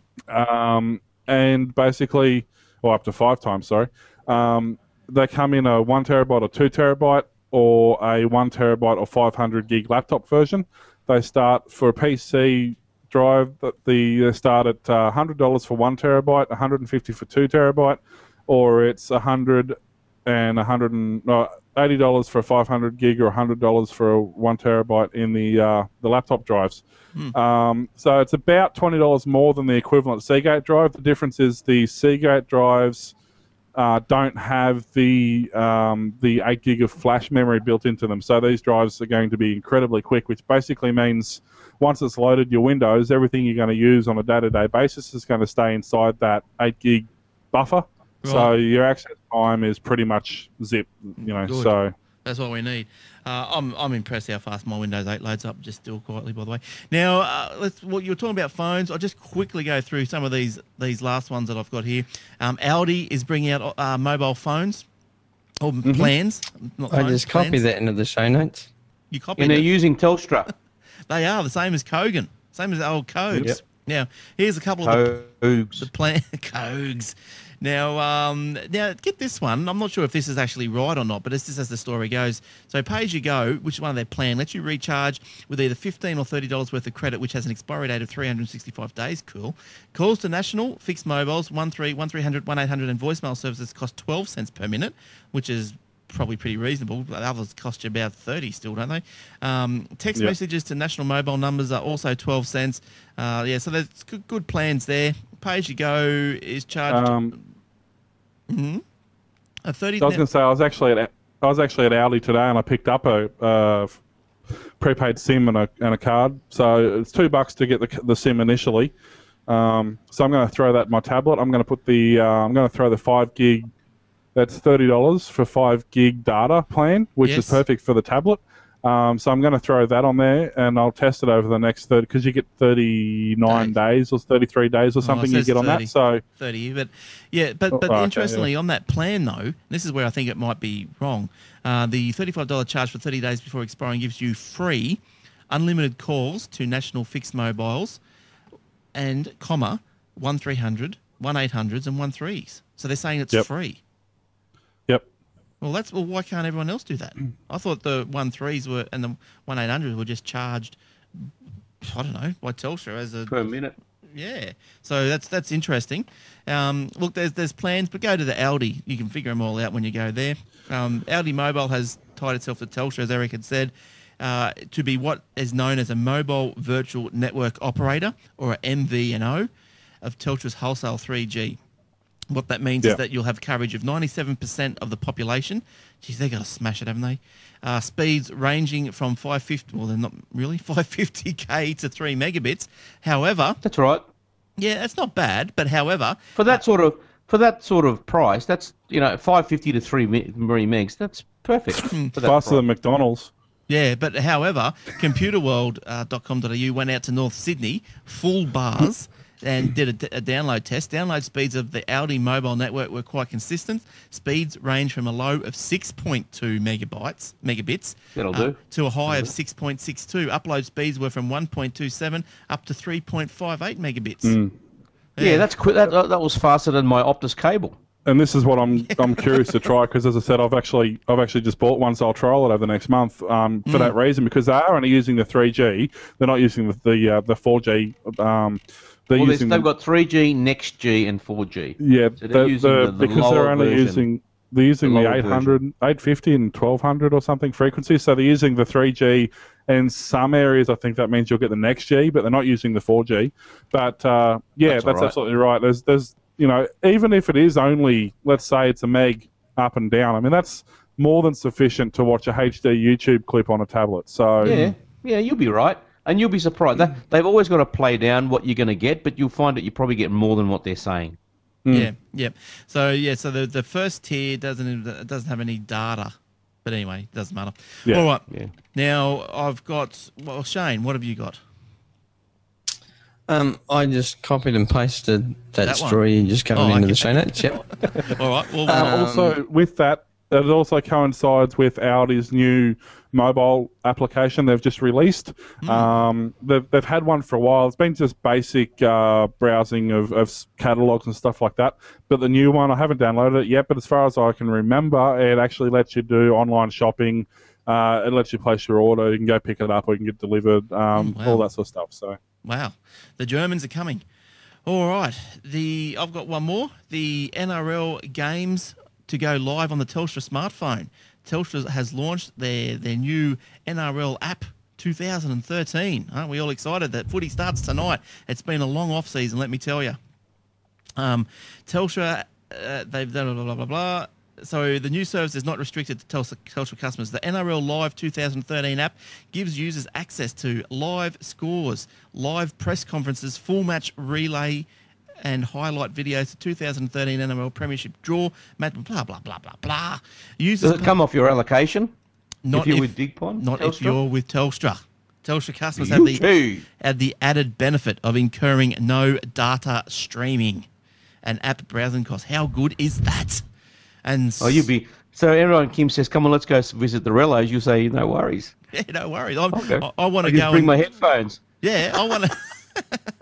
um, and basically, or up to five times. Sorry, um, they come in a one terabyte or two terabyte, or a one terabyte or five hundred gig laptop version. They start for a P C drive. That the they start at uh, one hundred dollars for one terabyte, one hundred fifty for two terabyte, or it's one hundred and one hundred and no, eighty dollars for a five hundred gig, or one hundred dollars for a one terabyte in the uh, the laptop drives. Um, so it's about twenty dollars more than the equivalent Seagate drive. The difference is the Seagate drives uh, don't have the um, the eight gig of flash memory built into them. So these drives are going to be incredibly quick, which basically means once it's loaded your Windows, everything you're going to use on a day-to-day basis is going to stay inside that eight gig buffer. So Right. your access time is pretty much zip, you know. Good. So That's what we need. Uh, I'm I'm impressed how fast my Windows eight loads up, just still quietly, by the way. Now, uh, let's. Well, you were talking about phones. I'll just quickly go through some of these these last ones that I've got here. Um, Audi is bringing out uh, mobile phones or plans. Not I phones, just copy plans. that into the show notes. You copy And they're it. using Telstra. They are the same as Kogan, same as the old codes. Yep. Now, here's a couple of the, Cogs. the plan cogs. Now, um, now get this one. I'm not sure if this is actually right or not, but this is as the story goes. So, pay as you go, which is one of their plan, lets you recharge with either fifteen or thirty dollars worth of credit, which has an expiry date of three hundred sixty-five days. Cool. Calls to national fixed mobiles one three one three hundred one eight hundred and voicemail services cost twelve cents per minute, which is probably pretty reasonable. The others cost you about thirty still, don't they? Um, text Yep. messages to national mobile numbers are also twelve cents. Uh, yeah, so there's good, good plans there. Pay as you go is charged. Um, a thirty. I was going to say I was actually at I was actually at Aldi today, and I picked up a uh, prepaid SIM and a and a card. So it's two bucks to get the the SIM initially. Um, so I'm going to throw that in my tablet. I'm going to put the uh, I'm going to throw the five gig. That's thirty dollars for five gig data plan, which Yes. is perfect for the tablet. Um, so I'm going to throw that on there, and I'll test it over the next thirty because you get thirty-nine days or thirty-three days or Oh, it something you says get on thirty. that. So thirty, but yeah, but Oh, but okay, interestingly, on that plan though, this is where I think it might be wrong. Uh, the thirty-five dollars charge for thirty days before expiring gives you free, unlimited calls to national fixed mobiles, and comma one three hundred, one eight hundreds, and one threes. So they're saying it's Yep. free. yep. Well, that's well. Why can't everyone else do that? I thought the one threes were and the one eight hundreds were just charged. I don't know by Telstra as a Per minute. yeah. So that's that's interesting. Um, look, there's there's plans, but go to the Aldi. You can figure them all out when you go there. Um, Aldi Mobile has tied itself to Telstra, as Eric had said, uh, to be what is known as a mobile virtual network operator, or a M V N O, of Telstra's wholesale three G. What that means Yeah. is that you'll have coverage of ninety-seven percent of the population. Geez, they've got to smash it, haven't they? Uh, speeds ranging from five fifty, well, they're not really, five fifty K to three megabits. However, That's right. yeah, that's not bad, but however, For that sort of for that sort of price, that's you know five fifty to three me- three megs. That's perfect. for that Faster than price. McDonald's. yeah, but however, computerworld dot com dot a u went out to North Sydney, full bars, and did a, d- a download test. Download speeds of the Aldi mobile network were quite consistent. Speeds range from a low of six point two megabytes, megabits, That'll uh, do. to a high of six point six two. Upload speeds were from one point two seven up to three point five eight megabits. Yeah, that's quick. That that was faster than my Optus cable. And this is what I'm I'm curious to try because, as I said, I've actually I've actually just bought one, so I'll trial it over the next month um, for that reason because they are only using the three G. They're not using the the, uh, the four G. Um, they're Well, using they've the, got three G, Next G, and four G. yeah, so they're the, using the, the- the because they're lower only version. using they're using The the, lower eight hundred, eight fifty and twelve hundred or something frequency. So they're using the three G. In some areas, I think that means you'll get the Next G, but they're not using the four G. But uh, yeah, That's that's, all right. absolutely right. There's there's you know even if it is only let's say it's a meg up and down. I mean that's more than sufficient to watch a H D YouTube clip on a tablet. So Yeah, yeah, you'll be right, and you'll be surprised. That, they've always got to play down what you're going to get, but you'll find that you probably get more than what they're saying. Yeah, yeah. So yeah, so the the first tier doesn't it doesn't have any data, but anyway, it doesn't matter. Yeah. All right. Yeah. Now I've got well, Shane, what have you got? Um, I just copied and pasted that, That one? story you just coming Oh, into okay. the show notes. Yep. All right. Well, Uh, um, also, with that, it also coincides with Audi's new mobile application they've just released. Um, they've, they've had one for a while. It's been just basic uh, browsing of, of s- catalogs and stuff like that. But the new one, I haven't downloaded it yet, but as far as I can remember, it actually lets you do online shopping. Uh, it lets you place your order. You can go pick it up or you can get delivered, um, Mm, wow. all that sort of stuff. So. wow, the Germans are coming. All right. The I've got one more. The N R L games to go live on the Telstra smartphone. Telstra has launched their their new N R L app two thousand thirteen. Aren't we all excited that footy starts tonight? It's been a long off season, let me tell you. Um, Telstra, uh, they've done blah, blah, blah, blah. So the new service is not restricted to Telstra, Telstra customers. The N R L Live two thousand thirteen app gives users access to live scores, live press conferences, full match relay, and highlight videos. The two thousand thirteen N R L Premiership draw, match, blah, blah, blah, blah, blah. Users Does it come off your allocation? not if you're with Digpon? Not if Telstra? you're with Telstra. Telstra customers You have the, too. have the added benefit of incurring no data streaming and app browsing costs. How good is that? And Oh, you'll be. So everyone, Kim says, "Come on, let's go visit the Rellos." You say, "No worries." yeah, no worries. I'm, Okay. I, I want I to just go bring and, my headphones. yeah, I want to.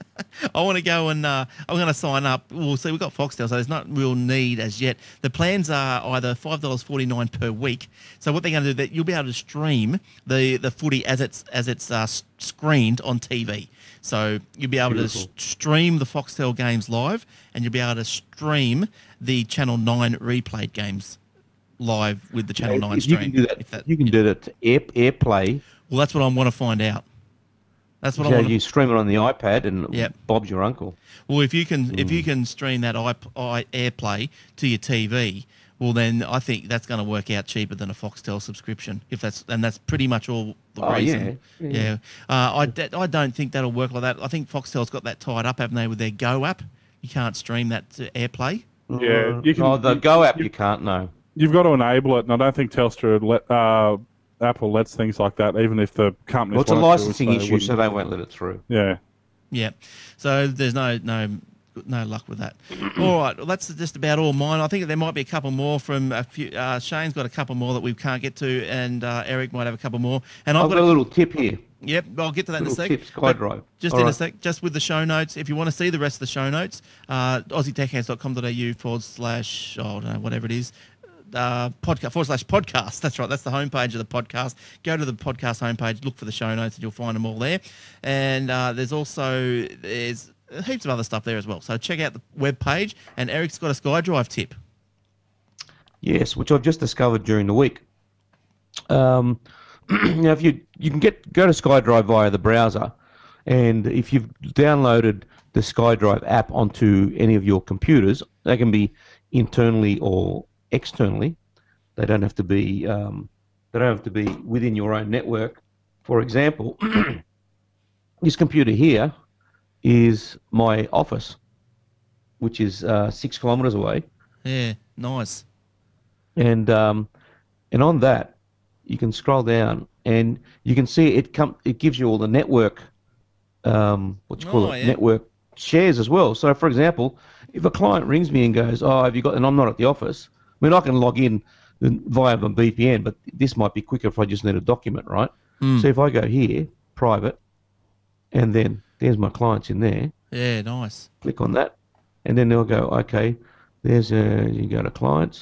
I want to go and uh, I'm going to sign up. Well, see, we've got Foxtel, so there's not real need as yet. The plans are either five dollars forty-nine per week. So what they're going to do, that you'll be able to stream the, the footy as it's as it's uh, screened on T V. So you'll be able Beautiful. to stream the Foxtel games live, and you'll be able to stream the Channel nine replayed games live with the Channel nine If stream. you can do that. If that- you can do that to Air, AirPlay. Well, that's what I want to find out. That's what I So want. you stream it on the iPad, and Yep. Bob's your uncle. Well, if you can if you can stream that i, i AirPlay to your T V, well then I think that's going to work out cheaper than a Foxtel subscription. If that's and that's pretty much all the Oh, reason. yeah. Yeah. Uh, I d- I don't think that'll work like that. I think Foxtel's got that tied up, haven't they, with their Go app? You can't stream that to AirPlay. Yeah, you can- Oh, the Go app you can't know. You've got to enable it, and I don't think Telstra let, uh, Apple lets things like that, even if the company. Well, it's a licensing issue, so they won't let it through. Yeah. Yeah. So there's no no no luck with that. All right. Well, that's just about all mine. I think there might be a couple more from a few. Uh, Shane's got a couple more that we can't get to, and uh, Eric might have a couple more. And I've, I've got a little tip here. Yep, I'll get to that in a Little sec. tip, But SkyDrive. Just All in a right. sec, just with the show notes. If you want to see the rest of the show notes, uh, aussie tech hands dot com dot a u forward slash, oh, I don't know, whatever it is, uh, podcast forward slash podcast. That's right. That's the homepage of the podcast. Go to the podcast homepage, look for the show notes, and you'll find them all there. And uh, there's also there's heaps of other stuff there as well. So check out the web page. And Eric's got a SkyDrive tip. Yes, which I've just discovered during the week. Um, now, if you you can get go to SkyDrive via the browser, and if you've downloaded the SkyDrive app onto any of your computers, they can be internally or externally. They don't have to be um, they don't have to be within your own network. For example, this computer here is my office, which is uh, six kilometres away. Yeah, nice. And um, and on that, you can scroll down and you can see it come. It gives you all the network, um, what you call Oh, it, yeah. network shares as well. So, for example, if a client rings me and goes, "Oh, have you got?" and I'm not at the office, I mean, I can log in via my V P N, but this might be quicker if I just need a document, right? Mm. So if I go here, private, and then there's my clients in there. Yeah, nice. Click on that, and then they'll go, okay, there's a, you go to clients,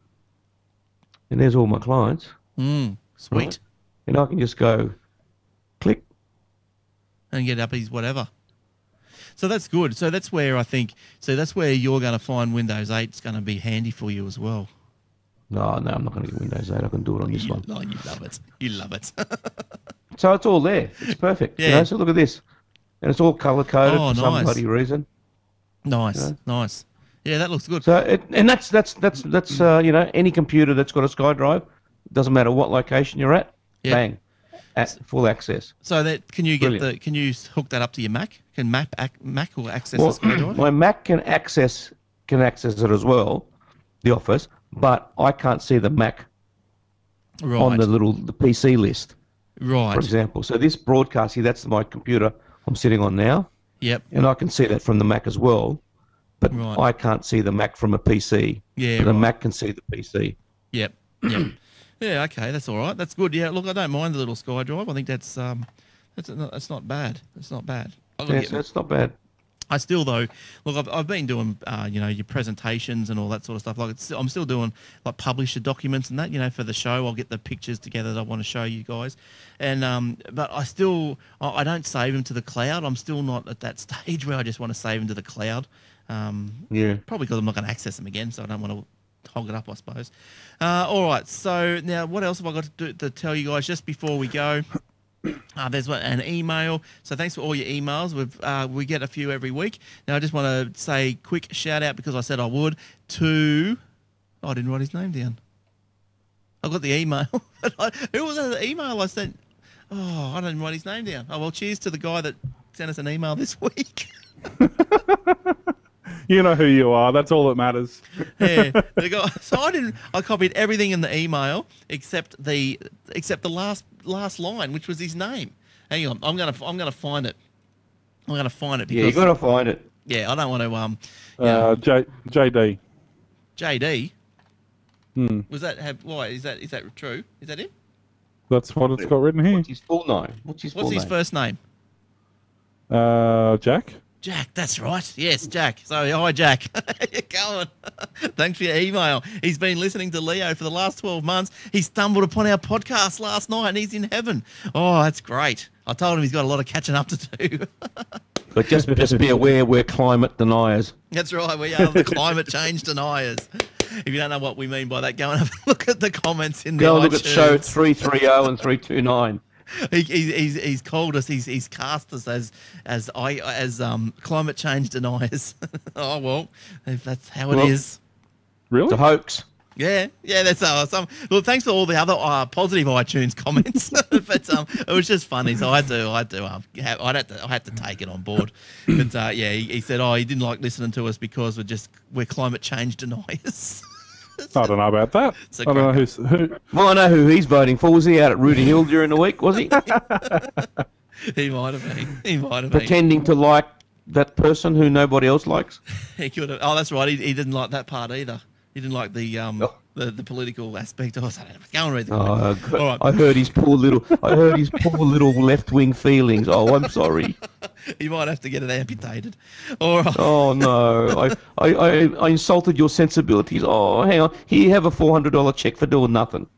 and there's all my clients, Mm, sweet. Right. and I can just go, click. And get up his whatever. So that's good. So that's where I think, so that's where you're going to find Windows eight is going to be handy for you as well. No, no, I'm not going to get Windows eight. I can do it on this You, one. oh, you love it. You love it. So it's all there. It's perfect. You Yeah. know, so look at this. And it's all color-coded Oh, for some nice. bloody reason. nice, Yeah. nice. Yeah, that looks good. So, it, and that's, that's, that's, that's uh, you know, any computer that's got a SkyDrive, doesn't matter what location you're at, Yeah. bang, at full access. So that can you get Brilliant. the can you hook that up to your Mac? Can Mac ac- Mac or access Well, the SkyDrive? my Mac can access can access it as well, the Office, but I can't see the Mac Right, on the little the P C list, right. for example. So this broadcast here, that's my computer I'm sitting on now, Yep. and I can see that from the Mac as well, but Right. I can't see the Mac from a P C. Yeah, but the right. Mac can see the P C. Yep. Yep. Yeah. Okay. That's all right. That's good. Yeah. Look, I don't mind the little SkyDrive. I think that's um, that's not, that's not bad. That's not bad. I've got to Yeah, get so it's not bad. I still though look. I've, I've been doing uh, you know your presentations and all that sort of stuff. Like it's, I'm still doing like publisher documents and that. You know for the show, I'll get the pictures together that I want to show you guys. And um, but I still I, I don't save them to the cloud. I'm still not at that stage where I just want to save them to the cloud. Um, Yeah. Probably because I'm not going to access them again, so I don't want to hog it up, I suppose. Uh, all right. So now, what else have I got to, do, to tell you guys just before we go? Uh, there's one- an email. So thanks for all your emails. We've uh, we get a few every week. Now I just want to say quick shout out because I said I would to. Oh, I didn't write his name down. I got the email. Who was that email I sent? Oh, I didn't write his name down. Oh well, cheers to the guy that sent us an email this week. You know who you are. That's all that matters. Yeah, the guy, so I didn't. I copied everything in the email except the except the last last line, which was his name. Hang on, I'm gonna I'm gonna find it. I'm gonna find it Yeah, because you got to find it. yeah, I don't want to um. You know, Uh, J, JD. J D Hmm. was that have why is that is that true? Is that it? That's what it's got written here. What's his full name? What's his What's full his name? first name? Uh, Jack? Jack, that's right. Yes, Jack. So, hi, Jack. How you going? Thanks for your email. He's been listening to Leo for the last twelve months. He stumbled upon our podcast last night and he's in heaven. Oh, that's great. I told him he's got a lot of catching up to do. But just, just be aware we're climate deniers. That's right. We are the climate change deniers. If you don't know what we mean by that, go and have a look at the comments in the Go and look at iTunes. show three thirty and three twenty-nine. He, he, he's, he's called us. He's, he's cast us as as I as um climate change deniers. Oh well, if that's how it Well, is. Really? It's a hoax. Yeah, yeah, that's awesome. Well, thanks for all the other uh, positive iTunes comments, but um, it was just funny. So I had to, I had to, um, have, I had to, I had to take it on board. But uh, yeah, he, he said, oh, he didn't like listening to us because we're just we're climate change deniers. I don't know about that. It's a I don't know cracker. who's, who. Well, I know who he's voting for. Was he out at Rudy Hill during the week, was he? He might have been. He might have been. Pretending to like that person who nobody else likes? He could have. Oh, that's right. He, he didn't like that part either. He didn't like the um Oh. the, the political aspect. Oh, sorry, go and read the Oh, comment. God. All right. I heard his poor little, I heard his poor little left-wing feelings. Oh, I'm sorry. He might have to get it amputated. All right. Oh no, I, I, I, I insulted your sensibilities. Oh, hang on. Here you have a four hundred dollar check for doing nothing.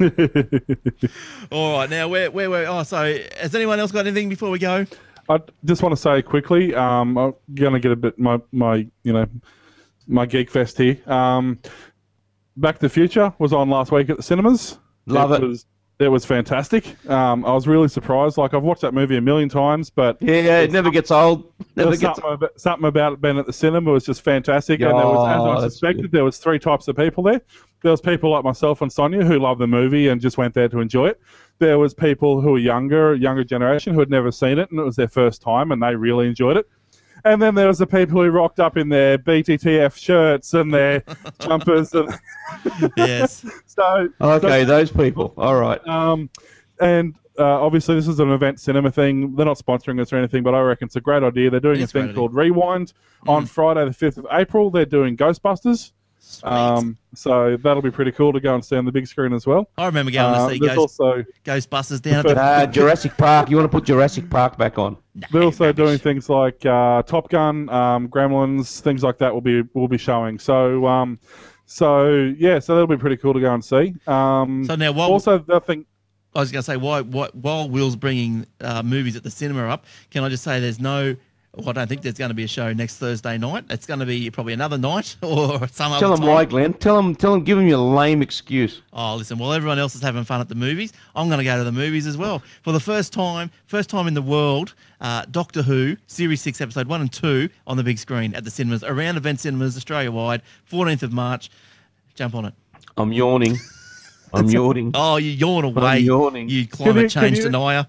All right. Now, where where where? Oh, so has anyone else got anything before we go? I just want to say quickly, um, I'm going to get a bit my, my, you know, my geek fest here. Um, Back to the Future was on last week at the cinemas. Love it. Was, it was fantastic. Um, I was really surprised. Like, I've watched that movie a million times, but Yeah, it never gets old. there Never was gets. something about, something about it being at the cinema was just fantastic. And there was, as Oh, I that's suspected, good. there was three types of people there. There was people like myself and Sonia who loved the movie and just went there to enjoy it. There was people who were younger, younger generation who had never seen it and it was their first time and they really enjoyed it. And then there was the people who rocked up in their B T T F shirts and their jumpers. And Yes. so, Okay, those people. All right. um, and uh, obviously this is an event cinema thing. They're not sponsoring us or anything, but I reckon it's a great idea. They're doing It a is a great thing idea. called Rewind on Friday the fifth of April. They're doing Ghostbusters. Sweet. Um, so that'll be pretty cool to go and see on the big screen as well. I remember going Uh, to see there's Ghost, also Ghostbusters down at the. Uh, Jurassic Park. You want to put Jurassic Park back on? they're also rubbish. doing things like uh, Top Gun, um, Gremlins, things like that will be will be showing. So um, so yeah, so that'll be pretty cool to go and see. Um, So now, while also the thing. I was going to say, why, why, while Will's bringing uh, movies at the cinema up, can I just say there's no. Well, I don't think there's going to be a show next Thursday night. It's going to be probably another night or some other Tell them time. why, Glenn. Tell them. Tell them. Give them your lame excuse. Oh, listen, while everyone else is having fun at the movies, I'm going to go to the movies as well. For the first time, first time in the world, uh, Doctor Who, Series six, Episode one and two on the big screen at the cinemas, around Event Cinemas Australia-wide, fourteenth of March. Jump on it. I'm yawning. I'm yawning. Oh, you yawn away, yawning. you climate Can you- change can you- denier.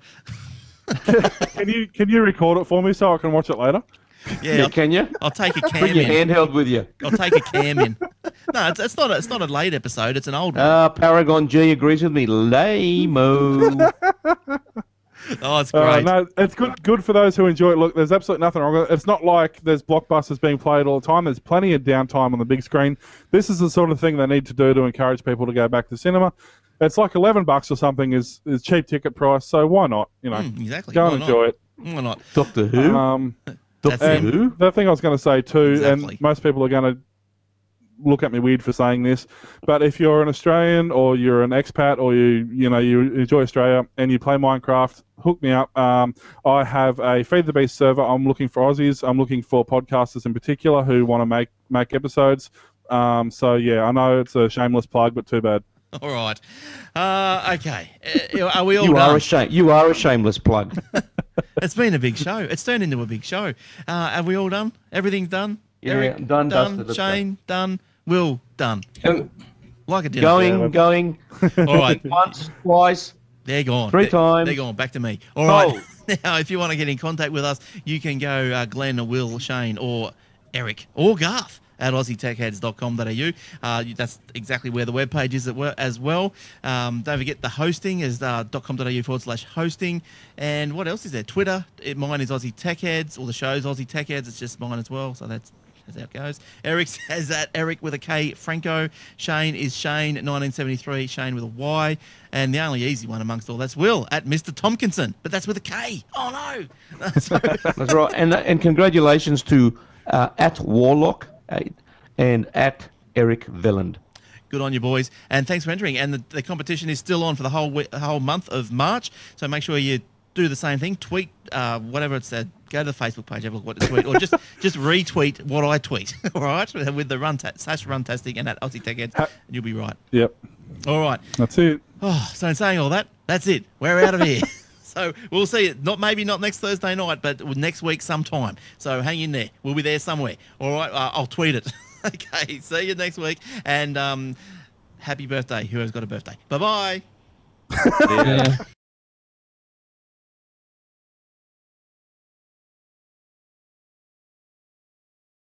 Can you can you record it for me so I can watch it later? Yeah, Yeah, I'll, can you? I'll take a cam Bring your in. handheld with you. I'll take a cam in. No, it's, it's not a, it's not a late episode. It's an old one. Ah, Paragon G agrees with me. Lame-o. Oh, it's Uh, great. no, it's good good for those who enjoy it. Look, there's absolutely nothing wrong with it. It's not like there's blockbusters being played all the time. There's plenty of downtime on the big screen. This is the sort of thing they need to do to encourage people to go back to cinema. It's like eleven bucks or something is, is cheap ticket price, so why not? You know, Mm, exactly. go Why and not? enjoy it. Why not? Doctor Who? Um, That's Doctor it. Who? the thing I was going to say too, Exactly. and most people are going to look at me weird for saying this, but if you're an Australian or you're an expat or you you know you enjoy Australia and you play Minecraft, hook me up. Um, I have a Feed the Beast server. I'm looking for Aussies. I'm looking for podcasters in particular who want to make make episodes. Um, so yeah, I know it's a shameless plug, but too bad. All right. Uh, okay. Uh, are we all You done? are a shame. You are a shameless plug. It's been a big show. It's turned into a big show. Uh, are we all done? Everything's done? Yeah, Eric, I'm done, done. dusted, let's Shane, done. Will, done. Um, Like a dinner. Going, going. All right. Once, twice. They're gone. Three They're- times. They're gone. Back to me. All right. Oh. Now, if you want to get in contact with us, you can go uh, Glenn or Will, Shane or Eric or Garth at aussie tech heads dot com dot a u. Uh, that's exactly where the webpage is at we- as well. Um, don't forget the hosting is uh, .com.au forward slash hosting. And what else is there? Twitter. It, mine is Aussie Tech Heads. All the shows Aussie Tech Heads. It's just mine as well. So that's That's how it goes. Eric says that. Eric with a K. Franco. Shane is Shane, nineteen seventy-three. Shane with a Y. And the only easy one amongst all that's Will at Mister Tompkinson. But that's with a K. Oh, no. So, That's right. And and congratulations to uh, at Warlock uh, and at Eric Velland. good on you, boys. And thanks for entering. And the, the competition is still on for the whole we- whole month of March. So make sure you do the same thing. Tweet uh, whatever it said. Go to the Facebook page, have a look what to tweet, or just just retweet what I tweet. All right, with the run ta- slash runtastic and at Aussie Tech Heads, and you'll be right. Yep. All right. That's it. Oh, so in saying all that, that's it. We're out of here. So we'll see it. Not maybe not next Thursday night, but next week sometime. So hang in there. We'll be there somewhere. All right. Uh, I'll tweet it. Okay. See you next week. And um, happy birthday, whoever's got a birthday. Bye bye. Yeah.